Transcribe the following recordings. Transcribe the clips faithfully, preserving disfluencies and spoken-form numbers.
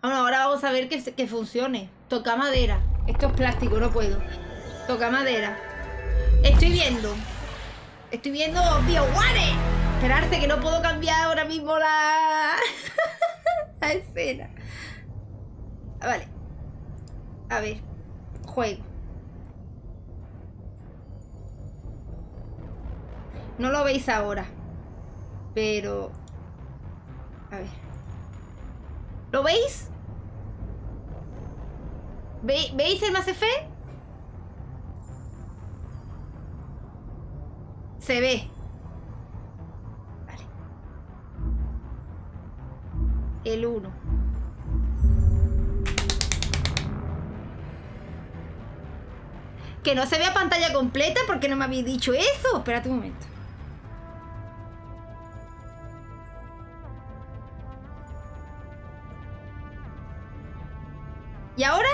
Bueno, ahora vamos a ver que, que funcione. Toca madera. Esto es plástico, no puedo. Toca madera. Estoy viendo. Estoy viendo BioWare. Esperarte que no puedo cambiar ahora mismo la... la escena. Vale. A ver. Juego. No lo veis ahora. Pero... A ver. ¿Lo veis? ¿Ve ¿Veis el Mass Effect? Se ve. Vale. El uno. Que no se vea pantalla completa porque no me habéis dicho eso. Espérate un momento. ¿Y ahora?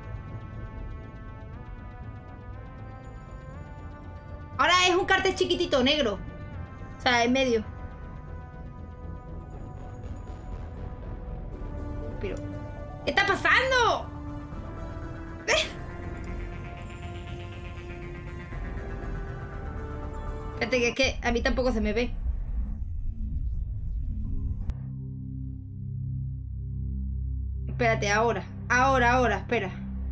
Ahora es un cartel chiquitito, negro. O sea, en medio. Pero... ¿qué está pasando? ¿Eh? Fíjate que es que a mí tampoco se me ve. Espérate, ahora. Ahora, ahora, espera.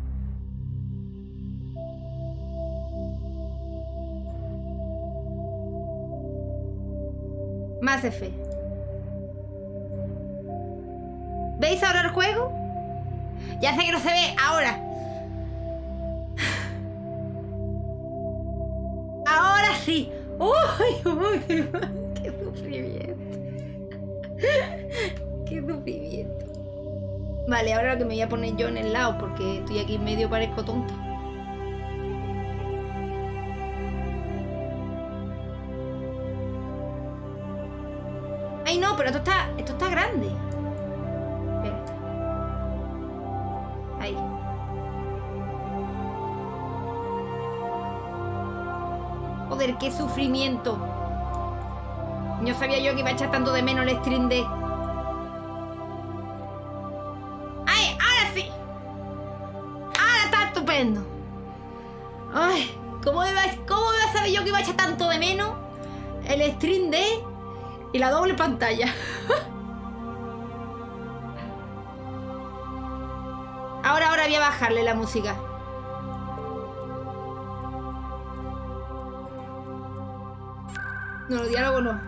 Mass Effect. ¿Veis ahora el juego? Ya sé que no se ve ahora. Ahora sí. ¡Uy! ¡Uy! ¡Qué sufrimiento! ¡Qué sufrimiento! Vale, ahora lo que me voy a poner yo en el lado, porque estoy aquí en medio, parezco tonta. Ay, no, pero esto está, esto está grande. Espérate. Ahí. Joder, qué sufrimiento. No sabía yo que iba a echar tanto de menos el Stream Deck. Ay, ¿cómo iba, ¿cómo iba a saber yo que iba a echar tanto de menos el Stream Deck y la doble pantalla? Ahora, ahora voy a bajarle la música. No, los diálogos no.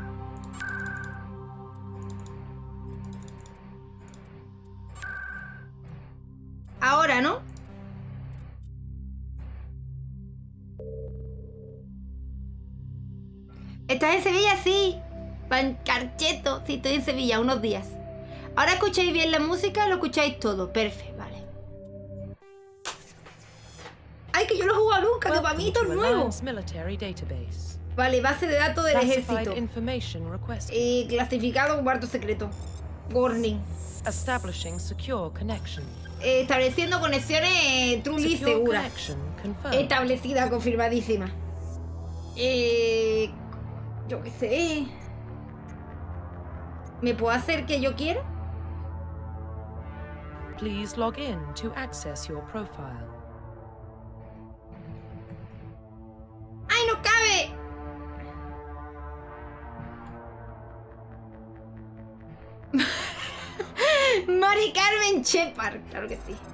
Ahora, ¿no? ¿Estás en Sevilla? Sí. Pancarcheto. Sí, estoy en Sevilla, unos días. ¿Ahora escucháis bien la música? ¿Lo escucháis todo? Perfecto, vale. ¡Ay, que yo no he jugado nunca! ¡Que para mí esto es nuevo! Vale, base de datos del ejército. Y clasificado como harto secreto. Warning. Eh, estableciendo conexiones truly seguras. Establecida, confirmadísima. Eh... Yo qué sé. ¿Me puedo hacer que yo quiera? Please log in to access your profile. ¡Ay, no cabe! Mari Carmen Shepard, claro que sí.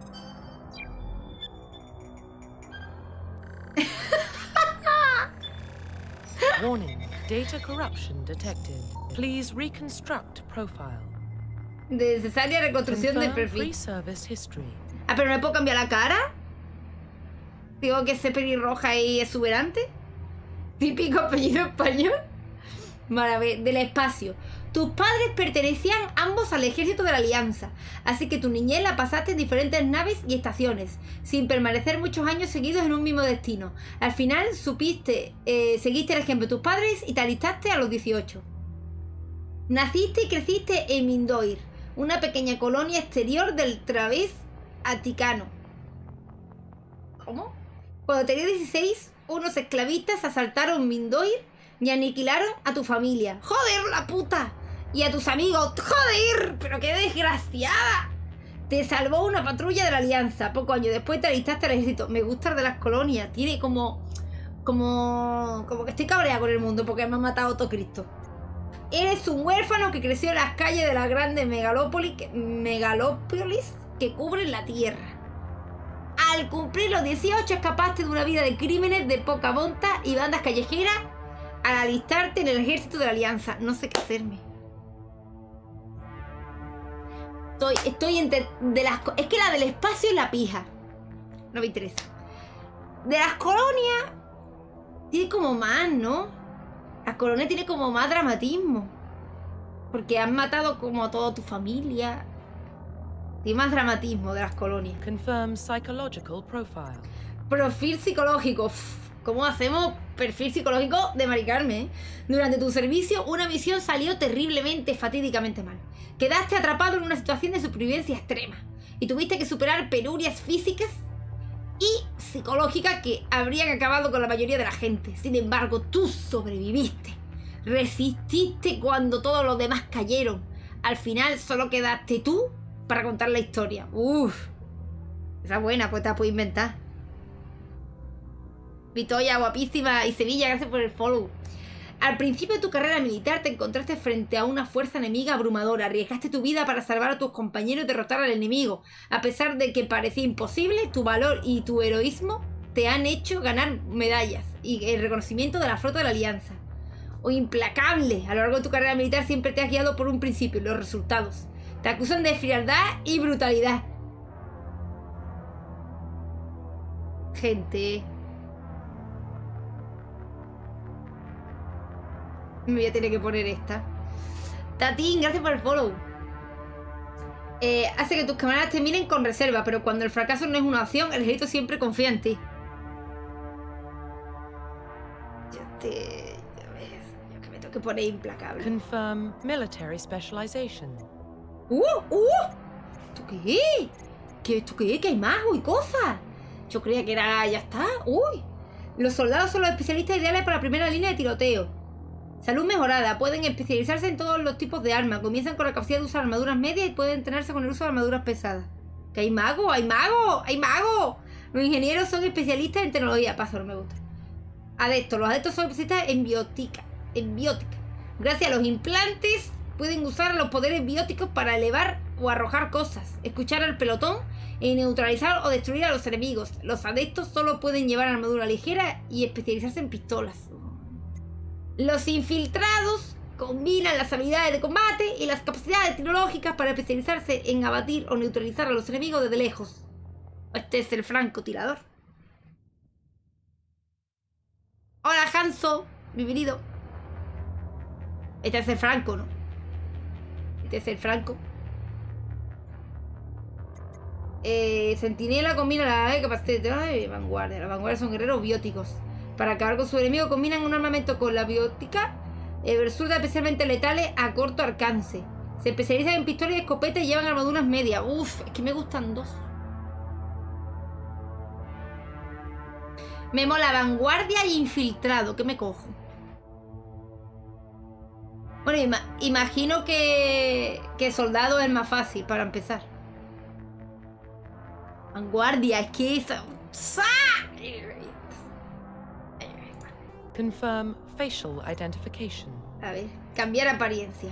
Warning, data corruption detected. Please reconstruct profile. Necesaria reconstrucción del perfil. Ah, pero no me puedo cambiar la cara. Digo que ser pelirroja y exuberante. Típico apellido español. Maravilla, del espacio. Tus padres pertenecían ambos al ejército de la Alianza, así que tu niñez la pasaste en diferentes naves y estaciones, sin permanecer muchos años seguidos en un mismo destino. Al final supiste, eh, seguiste el ejemplo de tus padres y te alistaste a los dieciocho. Naciste y creciste en Mindoir, una pequeña colonia exterior del Travis Aticano. ¿Cómo? Cuando tenías dieciséis, unos esclavistas asaltaron Mindoir y aniquilaron a tu familia. ¡Joder, la puta! Y a tus amigos. ¡Joder! ¡Pero qué desgraciada! Te salvó una patrulla de la Alianza. Pocos años después te alistaste al ejército. Me gusta el de las colonias. Tiene como... Como... Como que estoy cabreada con el mundo porque me ha matado todo Cristo. Eres un huérfano que creció en las calles de las grandes megalópolis, megalópolis que cubren la tierra. Al cumplir los dieciocho escapaste de una vida de crímenes, de poca monta y bandas callejeras al alistarte en el ejército de la Alianza. No sé qué hacerme. Estoy, estoy entre... De las, es que la del espacio es la pija. No me interesa. De las colonias... Tiene como más, ¿no? Las colonias tiene como más dramatismo. Porque han matado como a toda tu familia. Tiene más dramatismo de las colonias. Confirm psychological profile. Perfil psicológico. Uf, ¿cómo hacemos perfil psicológico de Mari Carmen? Durante tu servicio, una misión salió terriblemente, fatídicamente mal. Quedaste atrapado en una situación de supervivencia extrema. Y tuviste que superar penurias físicas y psicológicas que habrían acabado con la mayoría de la gente. Sin embargo, tú sobreviviste. Resististe cuando todos los demás cayeron. Al final solo quedaste tú para contar la historia. Uff. Esa es buena, pues te la puedes inventar. Vitoya, guapísima. Y Sevilla, gracias por el follow. Al principio de tu carrera militar te encontraste frente a una fuerza enemiga abrumadora. Arriesgaste tu vida para salvar a tus compañeros y derrotar al enemigo. A pesar de que parecía imposible, tu valor y tu heroísmo te han hecho ganar medallas y el reconocimiento de la flota de la Alianza. O implacable. A lo largo de tu carrera militar siempre te has guiado por un principio, los resultados. Te acusan de frialdad y brutalidad. Gente... Me voy a tener que poner esta. Tatín, gracias por el follow. Eh, hace que tus camaradas te miren con reserva, pero cuando el fracaso no es una opción, el ejército siempre confía en ti. Yo te... Ya ves, yo que me tengo que poner implacable. Confirm military specialization. ¡Uh! ¡Uh! ¿Esto qué? ¿Qué esto qué? ¿Que hay más? ¡Uy, cosas! Yo creía que era... Ya está. ¡Uy! Los soldados son los especialistas ideales para la primera línea de tiroteo. Salud mejorada. Pueden especializarse en todos los tipos de armas. Comienzan con la capacidad de usar armaduras medias y pueden entrenarse con el uso de armaduras pesadas. ¿Que hay magos? ¡Hay magos! ¡Hay magos! Los ingenieros son especialistas en tecnología. Paso, no me gusta. Adeptos. Los adeptos son especialistas en biótica. En biótica. Gracias a los implantes pueden usar los poderes bióticos para elevar o arrojar cosas, escuchar al pelotón y neutralizar o destruir a los enemigos. Los adeptos solo pueden llevar armadura ligera y especializarse en pistolas. Los infiltrados combinan las habilidades de combate y las capacidades tecnológicas para especializarse en abatir o neutralizar a los enemigos desde lejos. Este es el francotirador. Hola, Hanzo. Bienvenido. Este es el franco, ¿no? Este es el franco. Eh, Centinela combina la capacidad de vanguardia. Las vanguardias son guerreros bióticos. Para acabar con su enemigo combinan un armamento con la biótica, eh, resulta especialmente letales a corto alcance. Se especializan en pistolas y escopetas y llevan armaduras medias. Uf, es que me gustan dos. Me mola vanguardia y infiltrado. ¿Qué me cojo? Bueno, ima imagino que, que soldado es más fácil para empezar. Vanguardia, es que eso... Confirm facial identification. A ver, cambiar apariencia.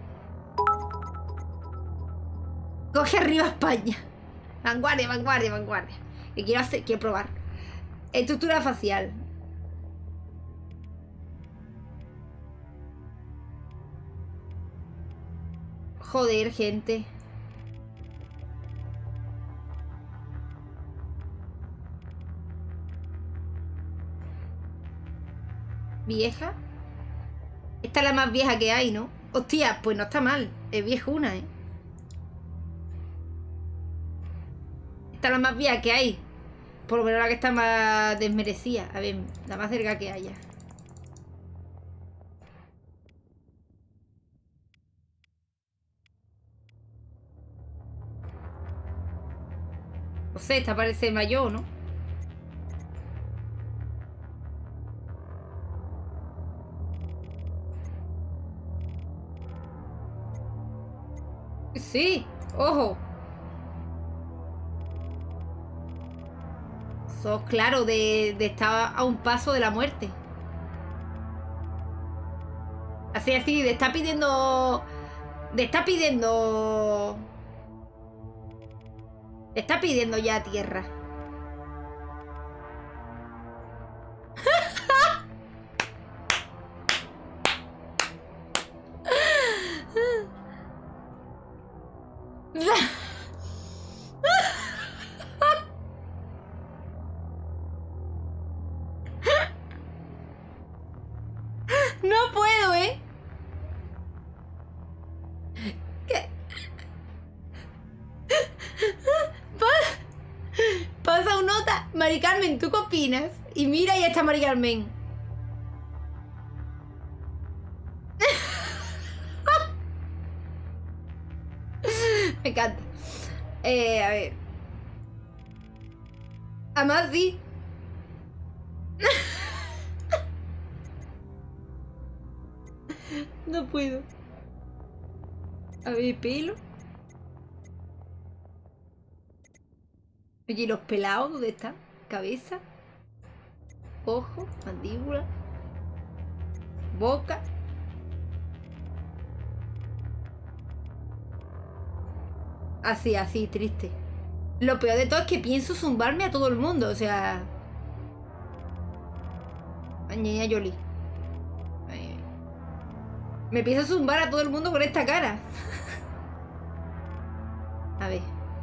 Coge arriba España. Vanguardia, vanguardia, vanguardia. Que quiero hacer, quiero probar. Estructura facial. Joder, gente. ¿Vieja? Esta es la más vieja que hay, ¿no? Hostia, pues no está mal. Es viejuna, ¿eh? Esta es la más vieja que hay. Por lo menos la que está más desmerecida. A ver, la más cerca que haya. No sé, esta parece mayor, ¿no? Sí, ojo. Sos claro de, de estar a un paso de la muerte. Así, así, de estar pidiendo... De estar pidiendo... De estar pidiendo ya tierra. No puedo, ¿eh? ¿Qué? Pasa un nota. Mari Carmen, ¿tú qué opinas? Y mira, ya está Mari Carmen. Me encanta. Eh, a ver. Además, sí. No puedo. A ver, pelo. Oye, ¿y los pelados dónde están? Cabeza. Ojo, mandíbula. Boca. Así, así, triste. Lo peor de todo es que pienso zumbarme a todo el mundo, o sea... Angelina Jolie. Ay, me pienso zumbar a todo el mundo con esta cara. A ver.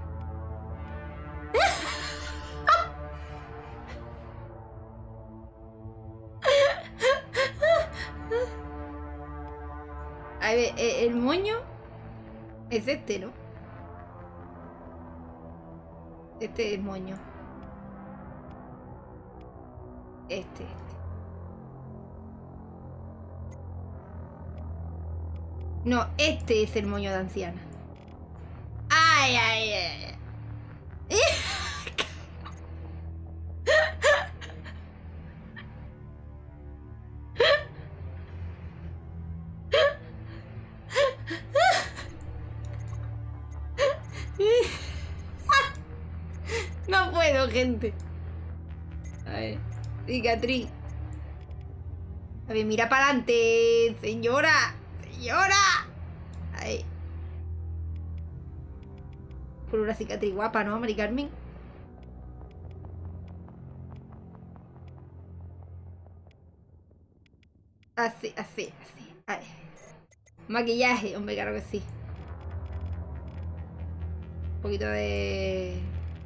A ver, el moño es este, ¿no? Este es moño. Este, este. No, este es el moño de anciana. Ay, ay, ay. No puedo, gente. A ver, cicatriz. A ver, mira para adelante, señora. Señora. Ahí. Por una cicatriz guapa, ¿no, Mari Carmen? Así, así, así. Ahí. Maquillaje, hombre, claro que sí. Un poquito de...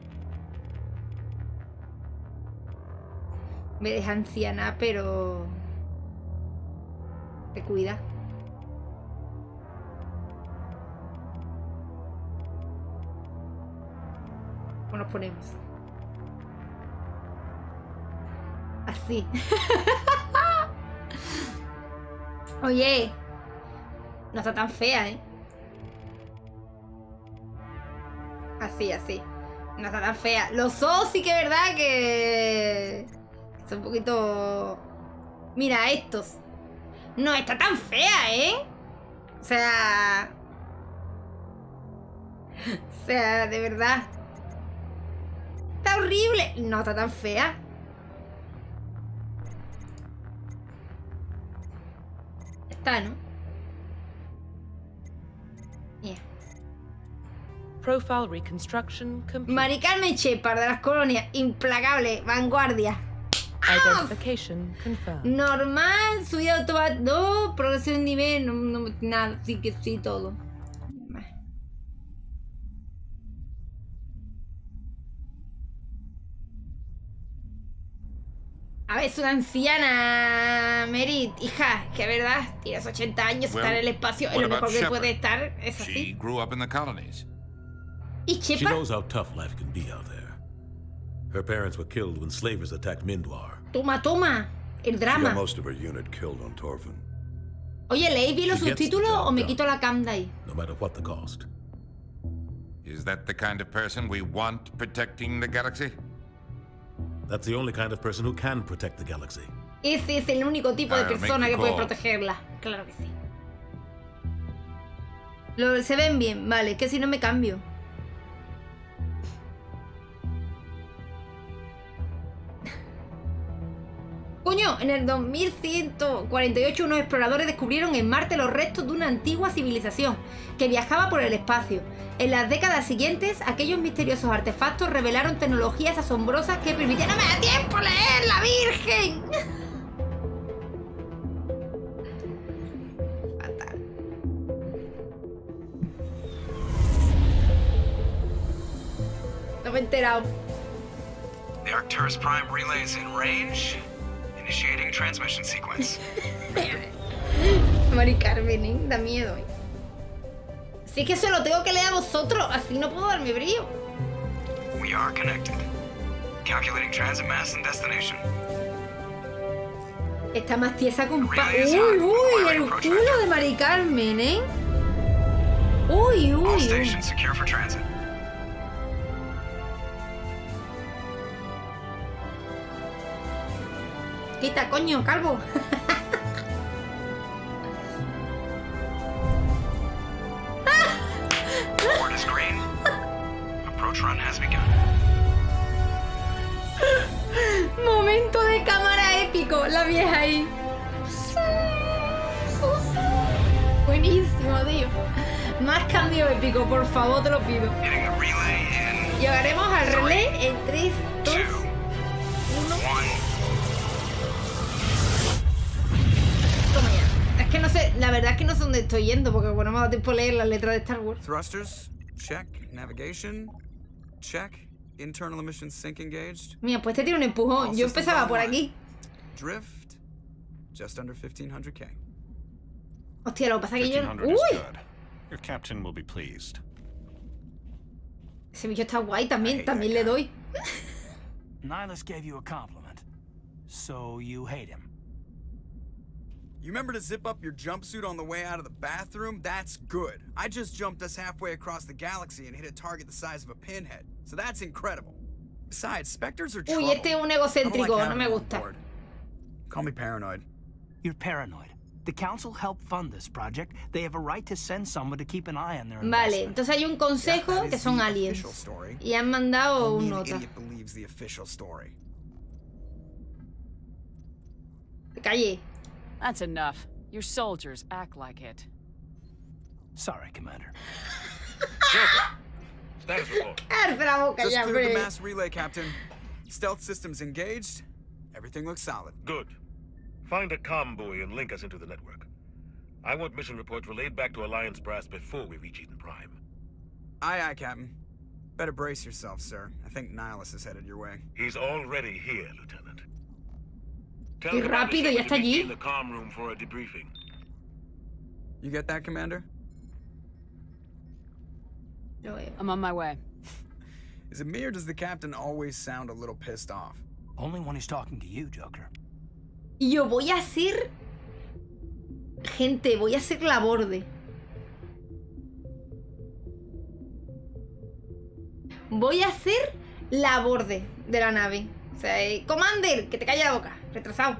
Me deja anciana, pero... Te cuida. ¿Cómo nos ponemos? Así. Oye. No está tan fea, ¿eh? Así, así. No está tan fea. Los ojos sí que es verdad que... Son un poquito... Mira, estos. No está tan fea, ¿eh? O sea... O sea, de verdad. Está horrible. No está tan fea. Está, ¿no? Yeah. Profile reconstruction complete. Mari Carmen Shepard de las colonias. Implacable. Vanguardia. Identification confirmed. Normal, subida automática. No, progresión de nivel. No, no, nada. Sí que sí, todo. A ver, es una anciana, Merit, hija, que verdad, tienes ochenta años, well, estar en el espacio es lo mejor que puede estar, es así. She grew up in the colonies. ¿Y Shepard? She knows how tough life can be out there. Her parents were killed when slavers attacked Mindwar. Toma, toma, el drama. She got most of her unit killed on Torfin. Oye, ¿leéis bien los subtítulos o me quito la cam de ahí? No matter what the cost. Is that the kind of person we want protecting the galaxy? That's the only kind of person who can protect the galaxy. Ese es el único tipo de persona que puede protegerla. Claro que sí. Lo, se ven bien, vale, que si no me cambio. Coño, en el dos mil ciento cuarenta y ocho unos exploradores descubrieron en Marte los restos de una antigua civilización que viajaba por el espacio. En las décadas siguientes, aquellos misteriosos artefactos revelaron tecnologías asombrosas que permitían... ¡No me da tiempo a leer, la Virgen! Fatal. No me he enterado. The Arcturus Prime relay is in range. Initiating transmission sequence. Mari Carmen, ¿eh? Da miedo, ¿eh? Si es que se lo tengo que leer a vosotros, así no puedo darme brío. We are connected. Calculating transit mass and destination. Está más tiesa que un pa... Uy, uy, el culo de Mari Carmen, ¿eh? Uy, uy, All uy. stations secure for transit. Quita, coño, calvo. Board is green. Approach run has begun. Momento de cámara épico, la vieja ahí. Buenísimo, tío. Más cambio épico, por favor, te lo pido. Hitting the relay in Llegaremos al relé en tres, dos, two, uno. one. Toma ya. Es que no sé, la verdad es que no sé dónde estoy yendo, porque bueno, me ha dado tiempo a leer las letras de Star Wars. Thrusters, check. Navigation, check. Internal emissions sync engaged. Mira, pues este tiene un empujón. Yo empezaba por aquí. Drift, just under fifteen hundred K. Hostia, lo que pasa es que yo... fifteen hundred is ¡Uy! good. Your captain will be pleased. Ese bicho está guay también, también le doy. Nihilus gave you a compliment, so you hate him. You remember to zip up your jumpsuit on the way out of the bathroom? That's good. I just jumped us halfway across the galaxy and hit a target the size of a pinhead. So that's incredible. Besides, Spectres are trouble. Uy, este es un egocéntrico, no me gusta. Call me paranoid. You're paranoid. The council helped fund this project. They have a right to send someone to keep an eye on their Vale, investment. entonces hay un consejo que son aliens. Y han mandado un nota. Te callé. That's enough. Your soldiers act like it. Sorry, Commander. Status report. Arce la boca Just ya, cleared the hombre. mass relay, Captain. Stealth systems engaged. Everything looks solid. Good. Find a comm buoy and link us into the network. I want mission reports relayed back to Alliance Brass before we reach Eden Prime. Aye, aye, Captain. Better brace yourself, sir. I think Nihilus is headed your way. He's already here, Lieutenant. Tell Qué Commander rápido, ya Shepard está to meet me allí. in the comm room for a debriefing. You get that, Commander? Lo veo. I'm on my way. Is it me or does the Captain always sound a little pissed off? Only when he's talking to you, Joker. Y yo voy a ser... Gente, voy a ser la borde. Voy a ser la borde de la nave. O sea, eh, Commander, que te calle la boca. Retrasado.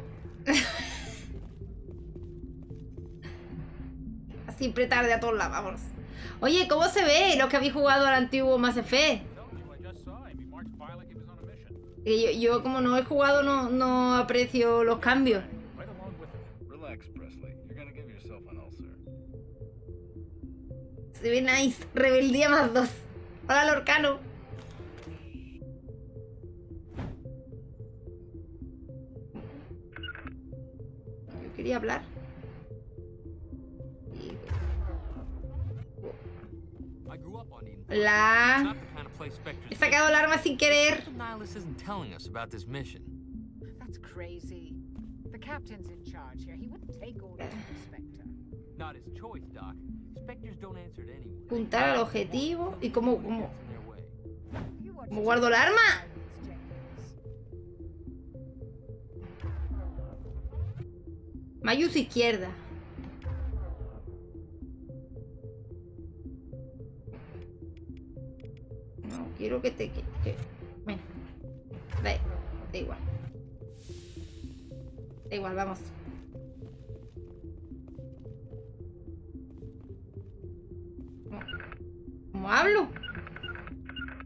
Siempre tarde a todos lados, vámonos. Oye, ¿cómo se ve los que habéis jugado al antiguo Mass Effect? Y yo, yo como no he jugado no, no aprecio los cambios. Se ve nice. Rebeldía más dos. Hola, Lorcano. Yo quería hablar. Hola. He sacado el arma sin querer. Nihilus isn't telling us about this mission. That's crazy. The captain's in charge here. He wouldn't take orders from Spectre. Not his choice, Doc. Spectres don't answer to anyone. Apuntar al objetivo. ¿Y cómo, cómo, cómo guardo el arma? Mayus izquierda. No, quiero que te... Que, que, bueno, da, da igual. Da igual, vamos. ¿Cómo, cómo hablo?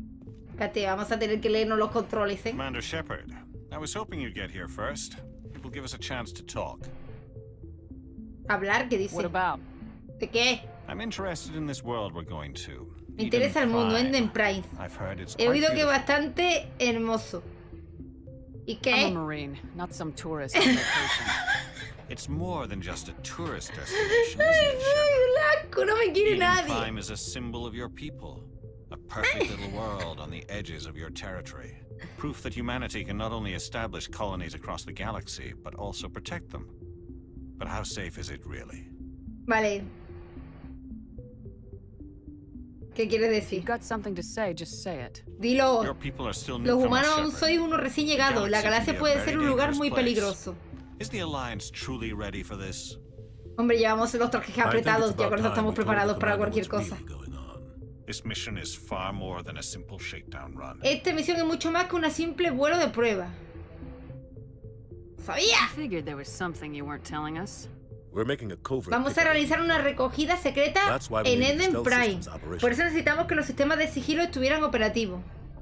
Espérate, vamos a tener que leernos los controles, ¿eh? Commander Shepard, I was hoping you'd get here first. It will give us a chance to talk. Hablar, ¿qué dice? What about? ¿De qué? I'm interested in this world we're going to. Me interesa el mundo, Eden Prime. I've heard it's He quite oído que es beautiful. bastante hermoso. ¿Y qué? I'm a Marine, not some tourist vacation. It's more than just a tourist destination, isn't it, Shepard? Blanco, no me quiere Eden nadie. Prime is a symbol of your people. A perfect little world on the edges of your territory. Proof that humanity can not only establish colonies across the galaxy, but also protect them. But how safe is it really? Vale. ¿Qué quieres If decir? you've got something to say, just say it. Dilo. Your people are still Los newcomers, humanos aún Shepard. sois unos recién llegados. La galaxia puede ser un lugar muy peligroso. Is the Alliance truly ready for this? Hombre, llevamos los trajes apretados. Ya con eso estamos preparados para cualquier cosa. This mission is far more than a simple shakedown run. Esta misión es mucho más que una simple vuelo de prueba. ¡Sabía! I figured there was something you weren't telling us. We're making a covert Vamos a realizar una recogida secreta That's why we en need Eden stealth Prime. systems operational. Por eso necesitamos que los sistemas de sigilo estuvieran operativos.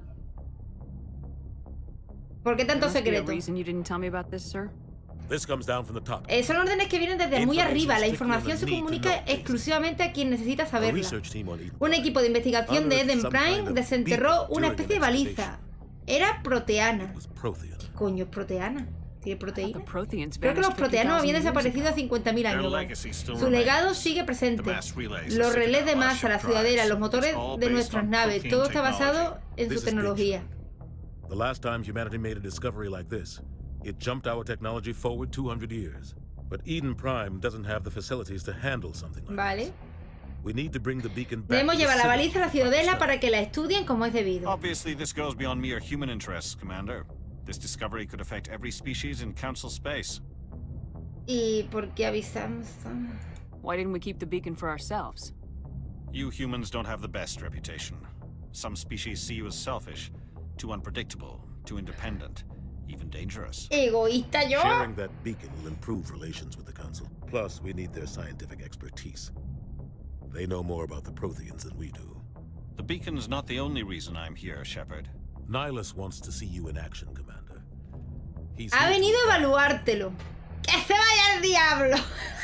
¿Por qué tanto There must be a secreto? reason you didn't tell me about this, sir. This comes down from the top. Eh, son órdenes que vienen desde muy arriba. La información se Information comunica strictly on the need to know. exclusivamente a quien necesita A saberla. research team on Eden Un Prime equipo de investigación de unearthed Eden some kind Prime of desenterró beacon una during especie de an baliza. Era proteana. Prothean. ¿Qué coño es proteana? ¿Tiene proteína? The Protheans Creo que los vanished proteanos habían fifty thousand years desaparecido ago. hace cincuenta mil años. Their ¿vale? legacy still Su remains. legado sigue presente. The mass relays, Los the relés de Citadel, masa, las ship ciudadelas, drives. los motores It's all de based nuestras on naves, Prothean todo está basado technology. en This su is big tecnología. shit. The last time humanity made a discovery like this, it jumped our technology forward two hundred years. But Eden Prime doesn't have the facilities to handle something like Vale. this. We need to bring the beacon back Debemos to the llevar la Citadel baliza a la to find ciudadela out. para que la estudien como es debido. Obviously, this goes beyond mere human interests, Commander. This discovery could affect every species in Council space. ¿Y por qué avisamos? Why didn't we keep the beacon for ourselves? You humans don't have the best reputation. Some species see you as selfish, too unpredictable, too independent, even dangerous. Egoísta yo. Sharing that beacon will improve relations with the Council. Plus, we need their scientific expertise. They know more about the Protheans than we do. The beacon's not the only reason I'm here, Shepard. Nihilus wants to see you in action, Commander. He's Ha here to venido a evaluate- evaluártelo. ¡Que se vaya al diablo!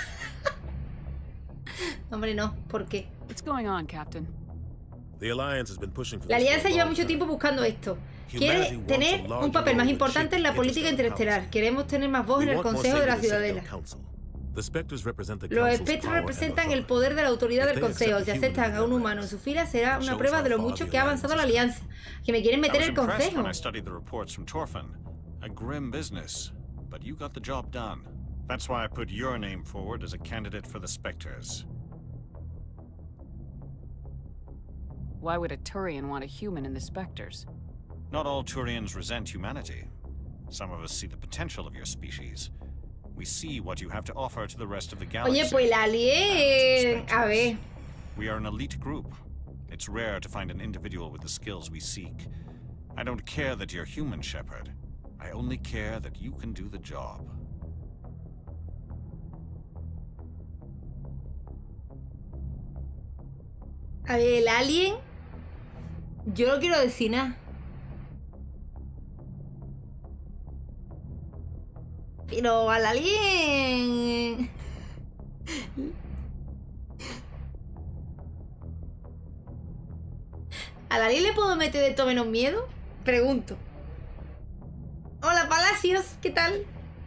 Hombre, no. ¿Por qué? What's going on, Captain? The Alliance has been pushing for La this for a Alianza lleva long mucho time. tiempo buscando esto. Humanity Quiere wants tener a un larger papel más role in importante en la shaping política interstellar interestelar. policy. Queremos tener más voz We en el want more Consejo say de to la the Citadel Ciudadela. Council. The Spectres represent the Los Council's espectros power and representan el authority. poder de la autoridad If del they Consejo. accept Si a human aceptan a un in their humano en su fila, será una shows prueba de how lo far mucho the que ha avanzado la Alliance Alianza. Que me quieren I meter was el impressed Consejo. when I studied the reports from Torfin. A grim business, but you got the job done. That's why I put your name forward as a candidate for the Spectres. Why would a Turian want a human in the Spectres? Not all Turians resent humanity. Some of us see the potential of your species. We see what you have to offer to the rest of the galaxy. Oye, pues el alien... A ver... We are an elite group. It's rare to find an individual with the skills we seek. I don't care that you're human, Shepard. I only care that you can do the job. A ver, el alien... Yo no quiero decir nada. Pero al alien... ¿Al alien le puedo meter de todo menos miedo? Pregunto. Hola, Palacios, ¿qué tal?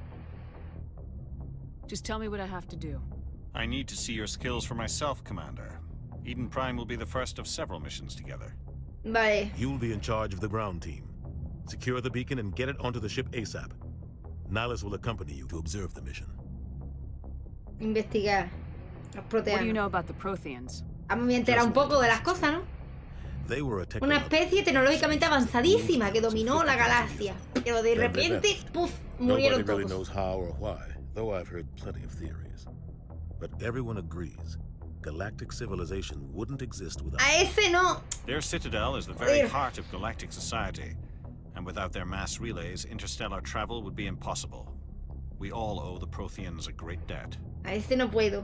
Just tell me what I have to do. I need to see your skills for myself, Commander. Eden Prime will be the first of several missions together. Vale. You'll be in charge of the ground team. Secure the beacon and get it onto the ship ASAP. Nihilus will accompany you to observe the mission. Investigar. Los What do you proteanos. know about the Protheans? Ah, me entera un poco de las cosas, ¿no? They were a Una technological especie tecnológicamente avanzadísima que dominó la galaxia. Pero de repente, ¡puf! Murieron Nobody really todos. knows how or why, though I've heard plenty of theories. But everyone agrees, galactic civilization wouldn't exist without... A ese no. Their citadel is the very Ugh. heart of galactic society, and without their mass relays, interstellar travel would be impossible. We all owe the Protheans a great debt. A ese no puedo.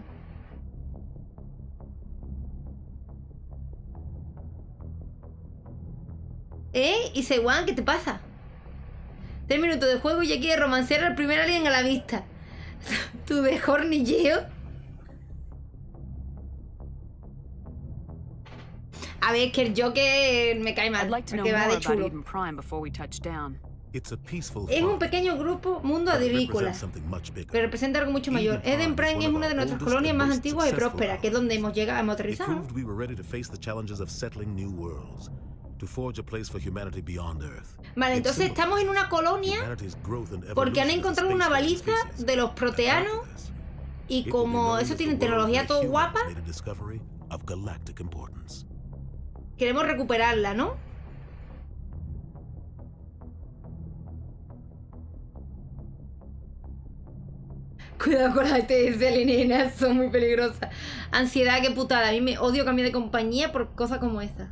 ¿Eh? ¿Y Sewan? ¿Qué te pasa? Tres minutos de juego y ya quiere romancear al primer alien a la vista. ¿Tú de hornilleo? A ver, es que el Joker me cae mal, porque va de chulo. Es un pequeño grupo mundo agrícola, pero representa algo mucho mayor. Eden Prime es una de nuestras colonias más antiguas y prósperas, que es donde hemos llegado, hemos aterrizado. Vale, entonces estamos en una colonia porque han encontrado una baliza de los proteanos y como eso tiene tecnología todo guapa, queremos recuperarla, ¿no? Cuidado con las T S alienígenas, son muy peligrosas. Ansiedad, qué putada. A mí me odio cambiar de compañía por cosas como esta.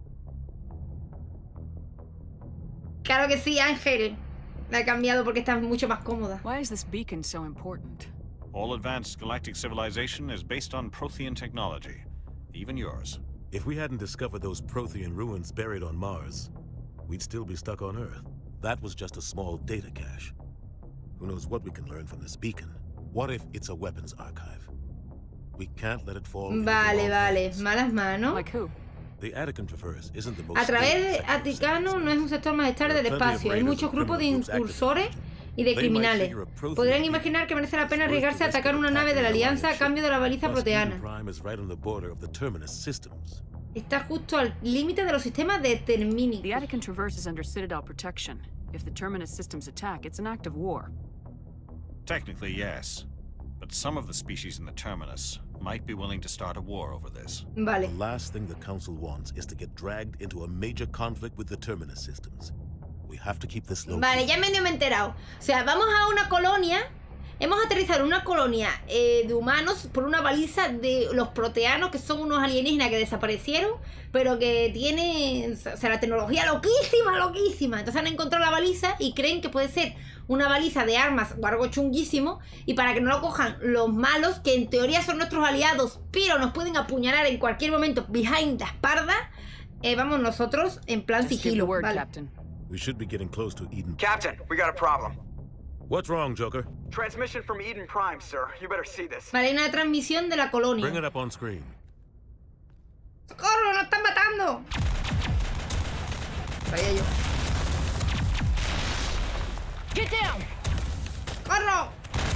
Claro que sí, Ángel. La he cambiado porque está mucho más cómoda. Why is this beacon so important? All advanced galactic civilization is based on Prothean technology, even yours. If we hadn't discovered those Prothean ruins buried on Mars, we'd still be stuck on Earth. That was just a small data cache. Who knows what we can learn from this beacon? What if it's a weapons archive? We can't let it fall. Vale, vale. Malas manos. Like who? The Attican Traverse isn't the most A través de Aticano no es un sector más estable del espacio. Hay muchos grupos de incursores y de criminales. Podrían imaginar que merece la pena arriesgarse a atacar una nave de la Alianza a cambio de la baliza proteana. Está justo al límite de los sistemas de Termini. The Attican Traverse is under Citadel protection. If the Terminus systems attack, it's an act of war. Technically, yes. But some of the species in the Terminus might be willing to start a war over this. Vale. The last thing the Council wants is to get dragged into a major conflict with the Terminus systems. We have to keep this low. Vale, ya medio me he enterado. O sea, vamos a una colonia. Hemos aterrizado en una colonia eh, de humanos por una baliza de los proteanos, que son unos alienígenas que desaparecieron, pero que tienen, o sea, la tecnología loquísima, loquísima. Entonces han encontrado la baliza y creen que puede ser una baliza de armas o algo chunguísimo, y para que no lo cojan los malos, que en teoría son nuestros aliados, pero nos pueden apuñalar en cualquier momento behind la espalda, eh, vamos nosotros en plan sigilo. Word, vale. Captain. We should be getting close to Eden. Captain, we got a problem. What's wrong, Joker? Transmission from Eden Prime, sir. You better see this. Vale, hay una transmisión de la colonia. Bring it up on screen. ¡Socorro! ¡Nos están matando! Vaya yo. Get down! ¡Corro!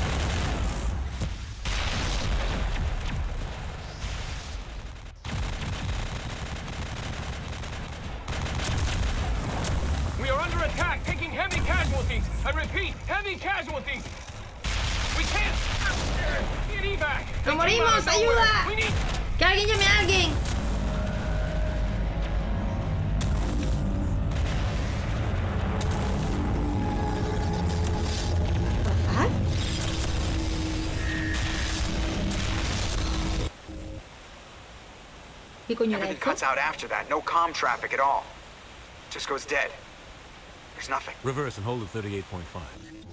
We are under attack, taking heavy casualties. I repeat, heavy casualties. We can't. Get evac. ¡Nos morimos! ¡Ayuda! We need. ¡Que alguien llame a alguien! ¿Qué coño era Everything esto? cuts out after that. No comm traffic at all. Just goes dead. There's nothing. Reverse and hold at thirty-eight point five.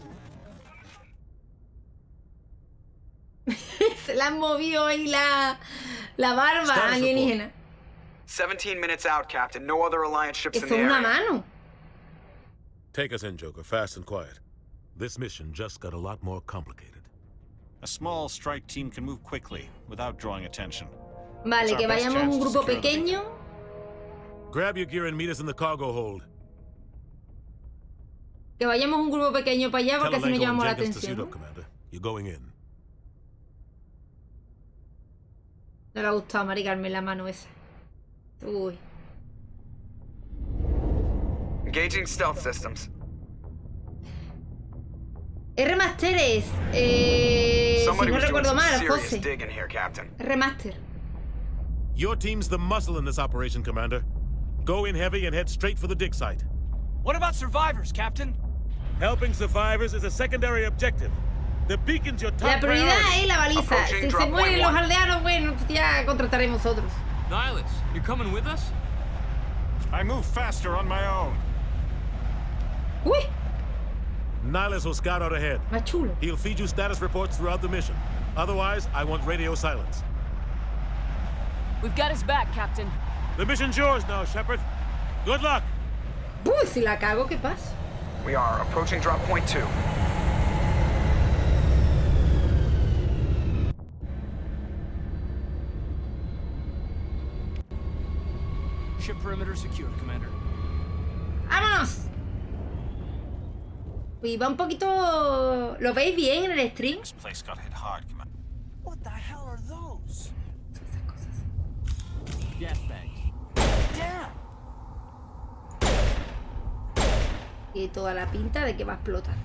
Se la han movido ahí la, la barba alienígena. seventeen minutes out, Captain. No other Alliance ships in Esto the es una area. mano. Take us in, Joker, fast and quiet. This mission just got a lot more complicated. A small strike team can move quickly without drawing attention. Vale, que vayamos un grupo pequeño. Grab your gear and meet us in the cargo hold. Que vayamos un grupo pequeño para allá porque así no llamamos la atención. Up, Commander. You're going in. No le ha gustado maricarme la mano esa. Uy. Engaging stealth systems. R-Master es... Eh, si Somebody no was doing recuerdo some mal, serious José. digging here, Captain. Remaster. Your team's the muscle in this operation, Commander. Go in heavy and head straight for the dig site. What about survivors, Captain? Helping survivors is a secondary objective. The beacon's your top La prioridad priority. es la baliza. Si se mueren los aldeanos, bueno, ya contrataremos otros. Nihilus, you coming with us? I move faster on my own. Uy, Nihilus will scout out ahead. más chulo. He'll feed you status reports throughout the mission. Otherwise, I want radio silence. We've got his back, Captain. The mission's yours now, Shepard. Good luck. Uy, si la cago, ¿qué pasa? We are approaching drop point two. Ship perimeter secured, Commander. ¡Vámonos! Uy, va un poquito... ¿Lo veis bien en el stream? This place got hit hard, Commander. What the hell are those? Gas bag. Damn. Y toda la pinta de que va a explotar.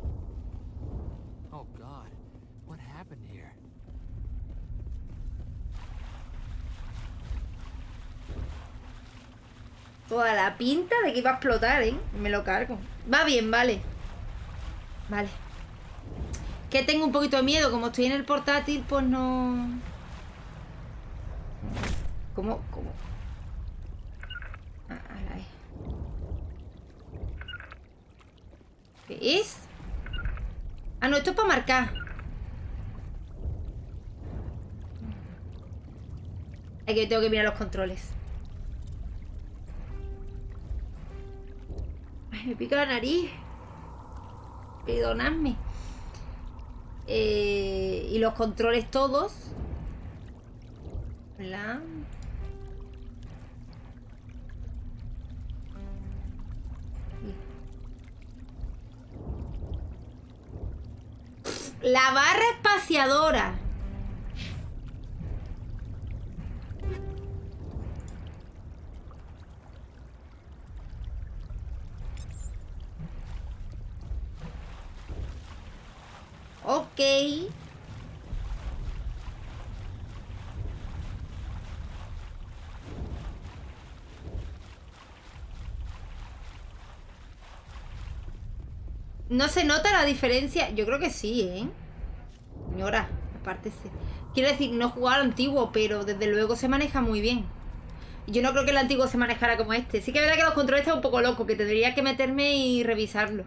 Oh God, what happened here? Toda la pinta de que iba a explotar, ¿eh? Me lo cargo. Va bien, vale. Vale. Que tengo un poquito de miedo. Como estoy en el portátil, pues no... ¿Cómo? ¿Cómo? Ah, ahí. ¿Qué es? Ah, no, esto es para marcar. Aquí yo tengo que mirar los controles. Ay, me pica la nariz. Perdonadme. Eh, y los controles todos. La... La barra espaciadora. Ok. ¿No se nota la diferencia? Yo creo que sí, ¿eh? Señora, aparte sí. Quiero decir, no he jugado al antiguo, pero desde luego se maneja muy bien. Yo no creo que el antiguo se manejara como este. Sí que es verdad que los controles están un poco locos, que tendría que meterme y revisarlo.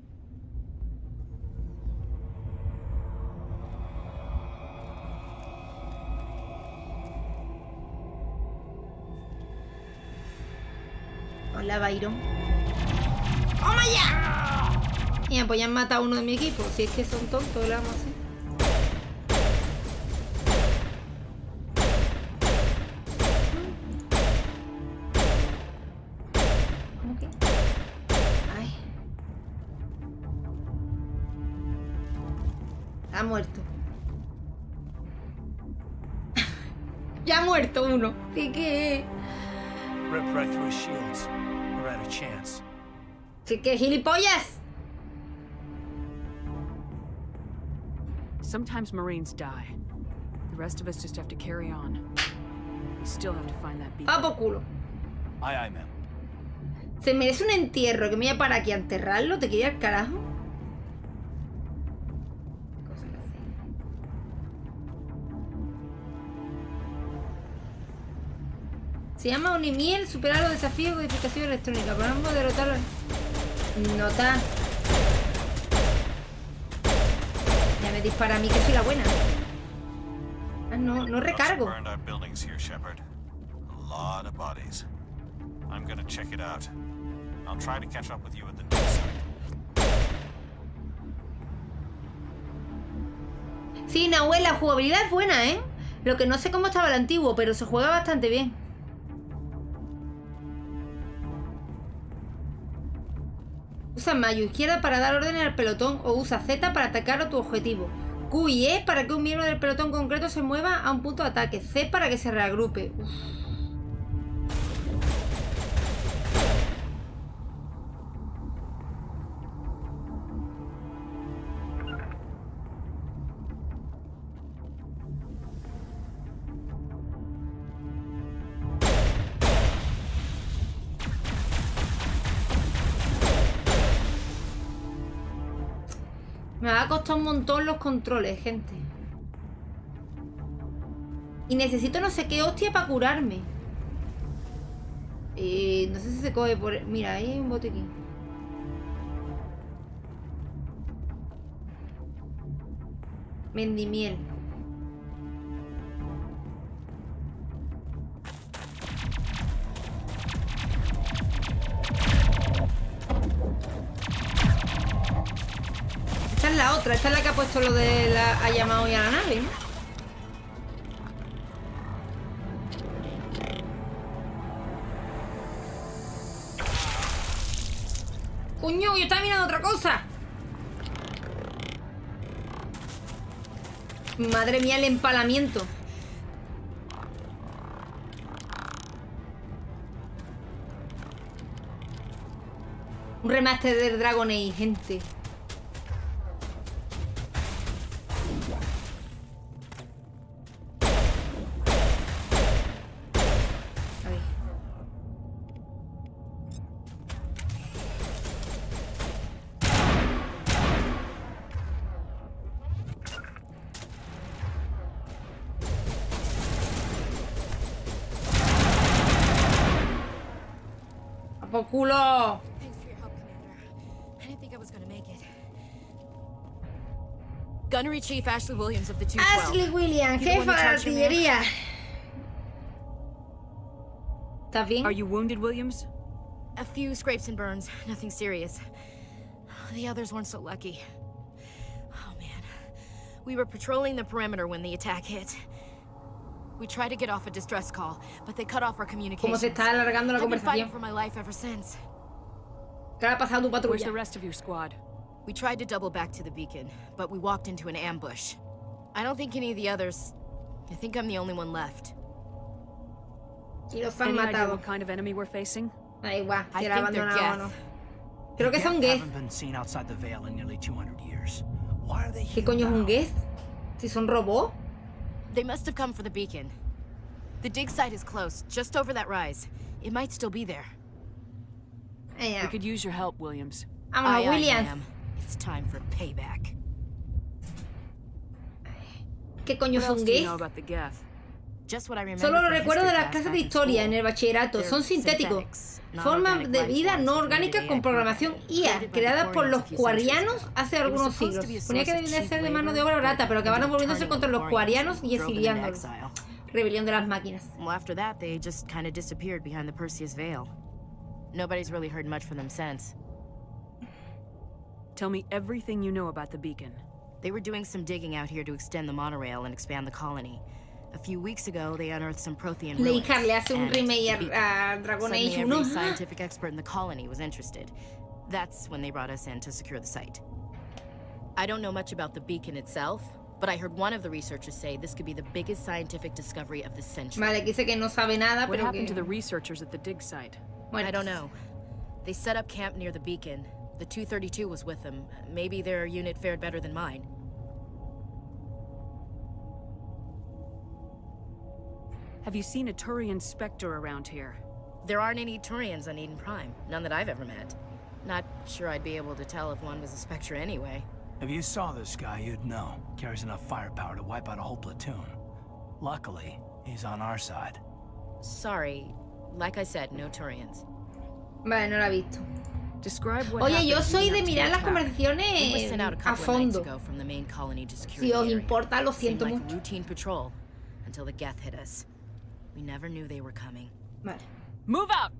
Hola, Byron. ¡Toma ya! Mira, pues ya han matado a uno de mi equipo. Si es que son tontos, ¿qué le vamos a hacer? ¿Cómo que? Ay. Ha muerto. Ya ha muerto uno. Así que... Rip right through his shields. We're out of chance. Así que gilipollas. Sometimes Marines die. The rest of us just have to carry on. We still have to find that beacon. Va por culo. Aye, aye, ma'am. Se merece un entierro. Que me voy a parar aquí a enterrarlo. ¿Te quería el carajo? Se llama Unimiel, superar los desafíos de codificación electrónica. Podemos derrotarlo. Nota. Ya me dispara a mí que soy la buena. Ah, no, no recargo. Sí, Nahuel, la jugabilidad es buena, ¿eh? Lo que no sé cómo estaba el antiguo, pero se juega bastante bien. Usa mayo izquierda para dar órdenes al pelotón o usa Z para atacar a tu objetivo. Q y E para que un miembro del pelotón concreto se mueva a un punto de ataque. C para que se reagrupe. Uf. Me va a costar un montón los controles, gente. Y necesito no sé qué hostia para curarme. Eh, no sé si se coge por... Mira, ahí hay un botiquín. Mendimiel. la otra. Esta es la que ha puesto lo de la... ha llamado ya a la nave, ¿no? ¡Coño! Yo estaba mirando otra cosa. Madre mía, el empalamiento. Un remaster del Dragon Age, gente. ¡Por culo! Gunnery Chief Ashley Williams of the two twelve. Ashley Williams, jefa de la artillería. ¿Estás bien? Are you wounded, Williams? A few scrapes and burns, nothing serious. The others weren't so lucky. Oh man. We were patrolling the perimeter when the attack hit. We tried to get off a distress call, but they cut off our communications. ¿Cómo se está alargando la I've been fighting conversación? for my life ever since. ¿Qué le ha pasado a tu patrulla? Where's the rest of your squad? We tried to double back to the beacon, but we walked into an ambush. I don't think any of the others... I think I'm the only one left. Y los han Any idea matado. what kind of enemy we're facing? Da igual, I si era think they're abandonado o no. Geth. Creo que son Geth. Haven't been seen outside the Veil in nearly two hundred years. Why are they ¿Qué here coño es un now? Geth? Si son robots. They must have come for the beacon. The dig site is close, just over that rise. It might still be there. Eh, We could use your help, Williams. Vámonos, Aye, aye, Williams. ma'am. It's time for payback. ¿Qué coño What es else un do you Geth? know about the Geth? Just what I remember Solo lo from recuerdo de history las class clases de back in historia school. en el bachillerato. They're Son sintéticos. synthetics, Formas non-organic de life vida forms no that orgánicas created con A I programación program, I A, created by creadas the por los Quarians a few centuries cuarianos ago. hace It was algunos supposed to siglos. be a Suponía que source of debían de ser de cheap mano de labor, obra barata, but pero acabaron ended up volviéndose turning contra the los Quarians cuarianos y and drove them into exiliándolos. exile. Rebelión de las máquinas. Well, after that, they just kind of disappeared behind the Perseus Veil. Nobody's really heard much from them since. Tell me everything you know about the beacon. They were doing some digging out here to extend the monorail and expand the colony. A few weeks ago, they unearthed some Prothean ruins. Leigh le hace un and remake the beacon. a, a Dragon Suddenly, Age every uno. scientific expert in the colony was interested. That's when they brought us in to secure the site. I don't know much about the beacon itself, but I heard one of the researchers say this could be the biggest scientific discovery of the century. Vale, que dice que no sabe nada, What pero happened que... to the researchers at the dig site? I don't know. They set up camp near the beacon. The two thirty-two was with them. Maybe their unit fared better than mine. Have you seen a Turian Spectre around here? There aren't any Turians on Eden Prime. None that I've ever met. Not sure I'd be able to tell if one was a Spectre anyway. If you saw this guy, you'd know. Carries enough firepower to wipe out a whole platoon. Luckily, he's on our side. Sorry. Like I said, no Turians. Vale, no la he visto. Describe what Oye, yo happened soy de leading up to mirar the las attack. We were conversaciones sent out a a couple of nights fondo. ago from the main colony to secure Si the os area. importa, lo Seemed siento like mucho. routine patrol until the Geth hit us. We never knew they were coming. Vale. Move out!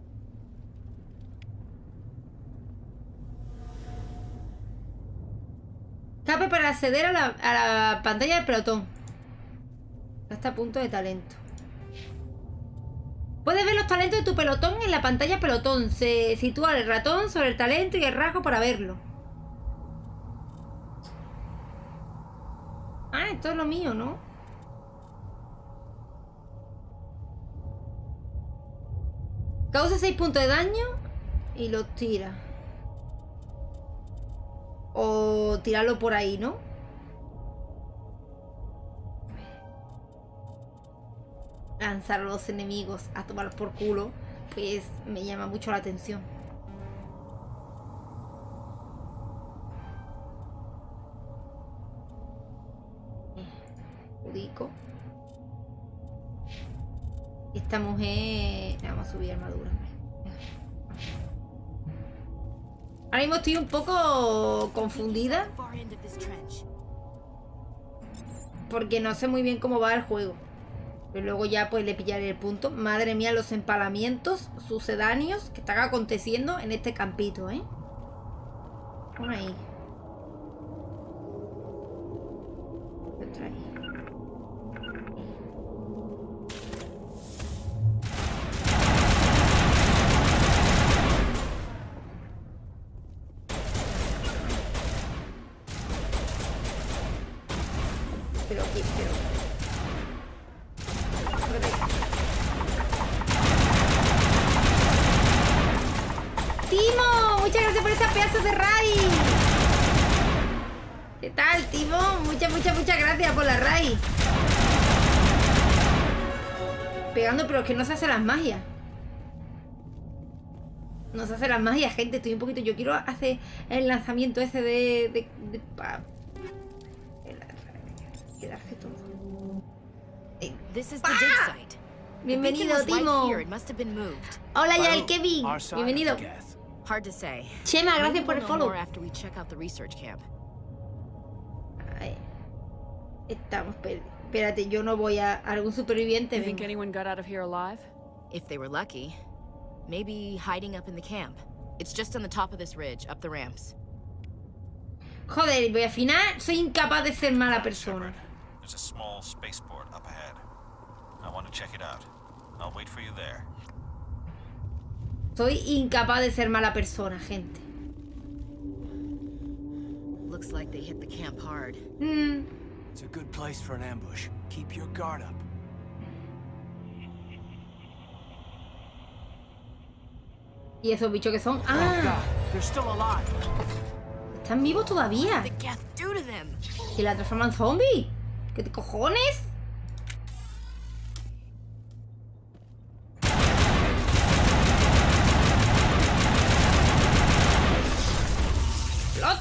Escape para acceder a la, a la pantalla del pelotón. Hasta punto de talento. Puedes ver los talentos de tu pelotón en la pantalla pelotón. Se sitúa el ratón sobre el talento y el rasgo para verlo. Ah, esto es lo mío, ¿no? Causa seis puntos de daño y los tira. O tirarlo por ahí, ¿no? Lanzar a los enemigos a tomar por culo, pues me llama mucho la atención. Judico. Esta mujer... Vamos a subir armadura. Ahora mismo estoy un poco confundida porque no sé muy bien cómo va el juego. Pero luego ya pues le pillaré el punto. Madre mía, los empalamientos sucedáneos que están aconteciendo en este campito, ¿eh? Por ahí. otra ahí. Pero aquí, pero... ¡Timo! Muchas gracias por esa pedazo de raid. ¿Qué tal, Timo? Muchas, muchas, muchas gracias por la raid. Pegando, pero es que no se hace las magias. No se hace las magias, gente. Estoy un poquito... Yo quiero hacer el lanzamiento ese de... de, de pa... Quedarse todo. Eh. ¡Ah! Bienvenido, Timo. Hola, ya el Kevin. Bienvenido. Chema, gracias por el follow. Ay, estamos perdidos. Espérate, yo no voy a algún superviviente. Think anyone got out of here alive? If they were lucky, maybe hiding up in the camp. It's just on the top of this ridge, up the ramps. Joder, voy a afinar. Soy incapaz de ser mala persona. There's a small spaceport up ahead. I want to check it out. I'll wait for you there. Soy incapaz de ser mala persona, gente. Looks like they hit the camp hard. Mm. It's a good place for an ambush. Keep your guard up. ¿Y esos bichos que son? ¡Ah! ¿Están vivos todavía? ¿Y la transforman en zombie? ¿Qué te cojones? ¡Flota!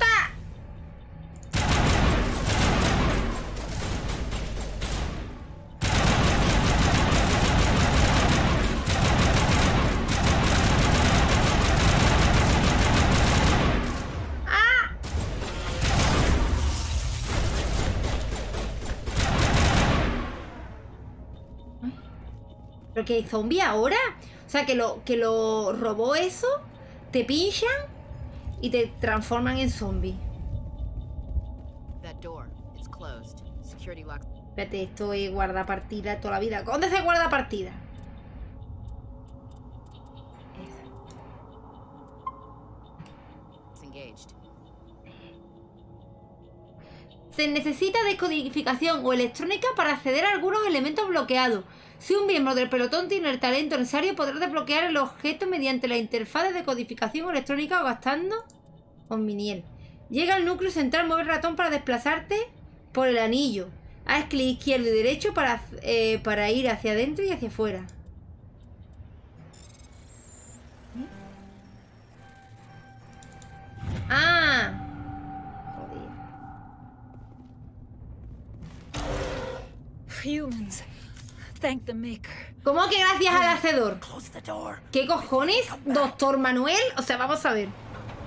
¿Pero que hay zombie ahora? O sea, que lo, que lo robó eso, te pinchan y te transforman en zombie. Espérate, esto es guardapartida toda la vida. ¿Dónde se guarda partida? Se necesita decodificación o electrónica para acceder a algunos elementos bloqueados. Si un miembro del pelotón tiene el talento necesario, podrá desbloquear el objeto mediante la interfaz de decodificación electrónica o gastando Omniel. Llega al núcleo central, mueve el ratón para desplazarte por el anillo. Haz clic izquierdo y derecho para, eh, para ir hacia adentro y hacia afuera. ¡Ah! Humans. Thank the maker. ¿Cómo que gracias al hacedor? ¿Qué cojones? ¿Doctor Manuel? O sea, vamos a ver.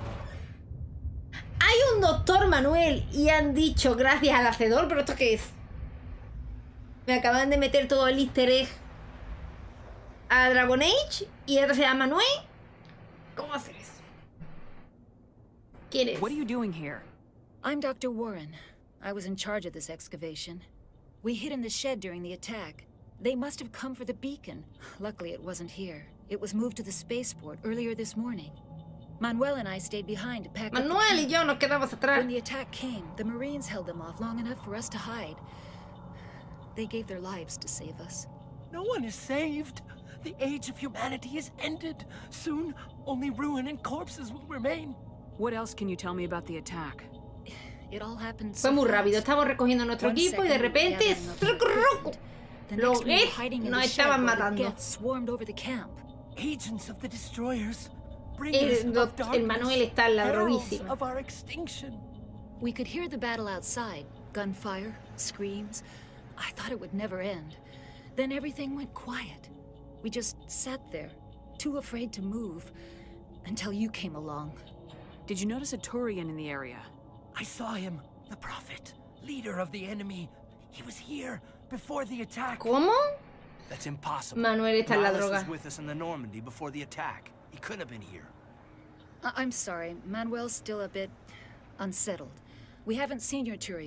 Hay un Doctor Manuel y han dicho gracias al hacedor, pero ¿esto qué es? Me acaban de meter todo el easter egg a Dragon Age y el otro se llama Manuel. ¿Cómo hacer eso? ¿Quién es? What are you doing here? I'm Doctor Warren. I was in charge of this excavation. We hid in the shed during the attack. They must have come for the beacon. Luckily, it wasn't here. It was moved to the spaceport earlier this morning. Manuel and I stayed behind to pack Manuel up the y yo nos quedamos atrás. When the attack came, the Marines held them off long enough for us to hide. They gave their lives to save us. No one is saved. The age of humanity is ended. Soon, only ruin and corpses will remain. What else can you tell me about the attack? It all happened Fue so muy fast. rápido. Estamos recogiendo nuestro One equipo y de second, repente we gathered The los next we were Geth hiding in nos the shed estaban while the matando. Geth swarmed over the camp. Agents of the destroyers. El, doc- el Manuel está en la droguísima. Of our extinction. We could hear the battle outside. Gunfire, screams. I thought it would never end. Then everything went quiet. We just sat there, too afraid to move, until you came along. Did you notice a Turian in the area? I saw him. The Prophet, leader of the enemy. He was here before the attack. ¿Cómo? That's impossible. Manuel está en la Nihilus droga. was with us in the Normandy before the attack. He couldn't have been here. I I'm sorry, Manuel's still a bit unsettled. We haven't seen your Turian.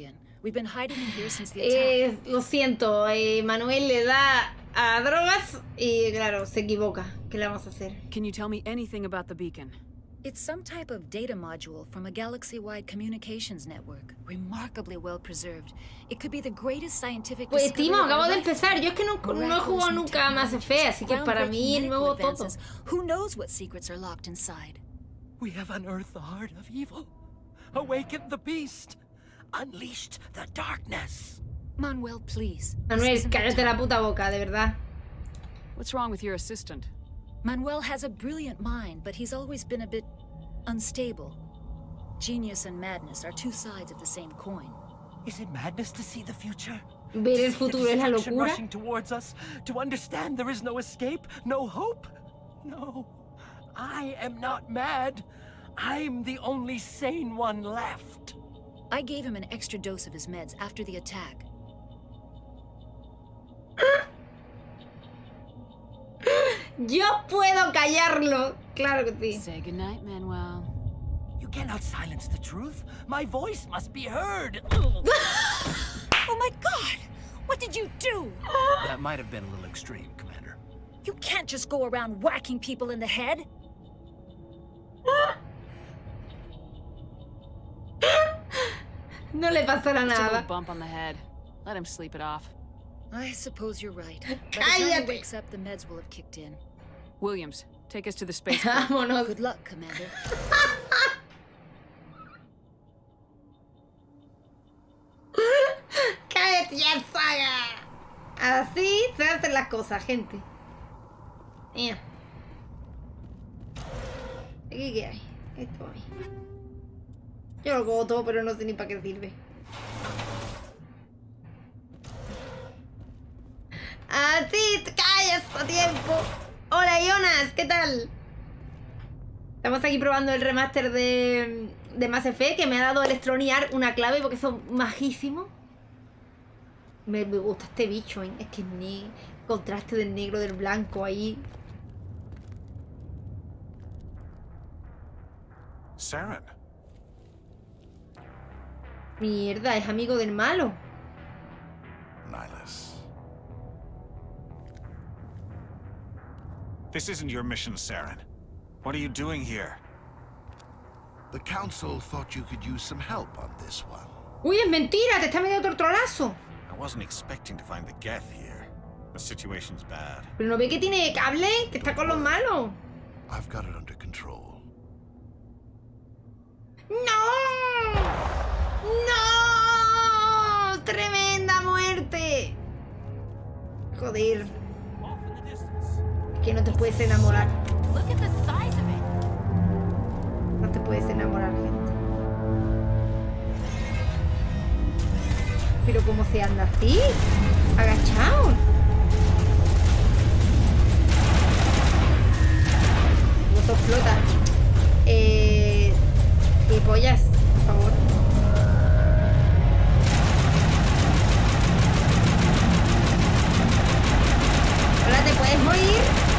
We've been hiding in here since the Eh, attack. lo siento, eh, Manuel le da a drogas y claro, se equivoca. ¿Qué le vamos a hacer? Can you tell me anything about the beacon? It's some type of data module from a galaxy-wide communications network. Remarkably well preserved. It could be the greatest scientific Pues discovery Timo, of our acabo de lifetime. empezar. Yo es que no, no he jugado nunca a Mass Effect, así que para mí el nuevo todo. Who knows what secrets are locked inside? We have unearthed the heart of evil, awakened the beast, unleashed the darkness. Manuel, please. Manuel, cállate la puta boca, de verdad. What's wrong with your assistant? Manuel has a brilliant mind, but he's always been a bit unstable. Genius and madness are two sides of the same coin. Is it madness to see the future? Ver el To see the futuro es la destruction locura. rushing towards us, to understand there is no escape, no hope? No, I am not mad. I'm the only sane one left. I gave him an extra dose of his meds after the attack. Yo puedo callarlo. Claro que sí. Say goodnight, Manuel. You cannot silence the truth. My voice must be heard. Oh my God! What did you do? That might have been a little extreme, Commander. You can't just go around whacking people in the head. No le pasará Just a nada. little bump on the head. Let him sleep it off. I suppose you're right. By the time he Cállate. wakes up, the meds will have kicked in. Williams, take us to the spaceport. Vámonos. Good luck, Commander. Cállate ya, Saga. Así se hacen las cosas, gente. Mira. ¿Aquí qué hay? Esto hay. Yo lo cojo todo, pero no sé ni para qué sirve. Así te callas a tiempo. Hola, Jonas, ¿qué tal? Estamos aquí probando el remaster de, de Mass Effect, que me ha dado Electronic Arts una clave porque son majísimos. Me, me gusta este bicho, ¿eh? Es que ni contraste del negro del blanco ahí. Saren. Mierda, es amigo del malo. Nihilus. This isn't your mission, Saren. What are you doing here? The Council thought you could use some help on this one. Uy, es mentira, te está metiendo otro trolazo. I wasn't expecting to find the Geth here. The situation's bad. Pero no ve que tiene cable, que está con los malos. I've got it under control. ¡No! ¡No! ¡Tremenda muerte! Joder. Es que no te puedes enamorar. No te puedes enamorar, gente. Pero ¿cómo se anda así? Agachado. Esto flota. Eh... ¿Qué pollas? Por favor. Ahora te puedes morir.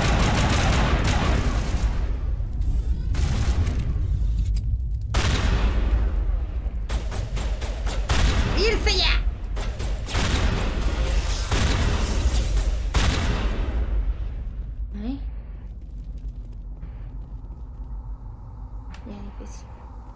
¡Irse ya! ¿Eh? Ya difícil.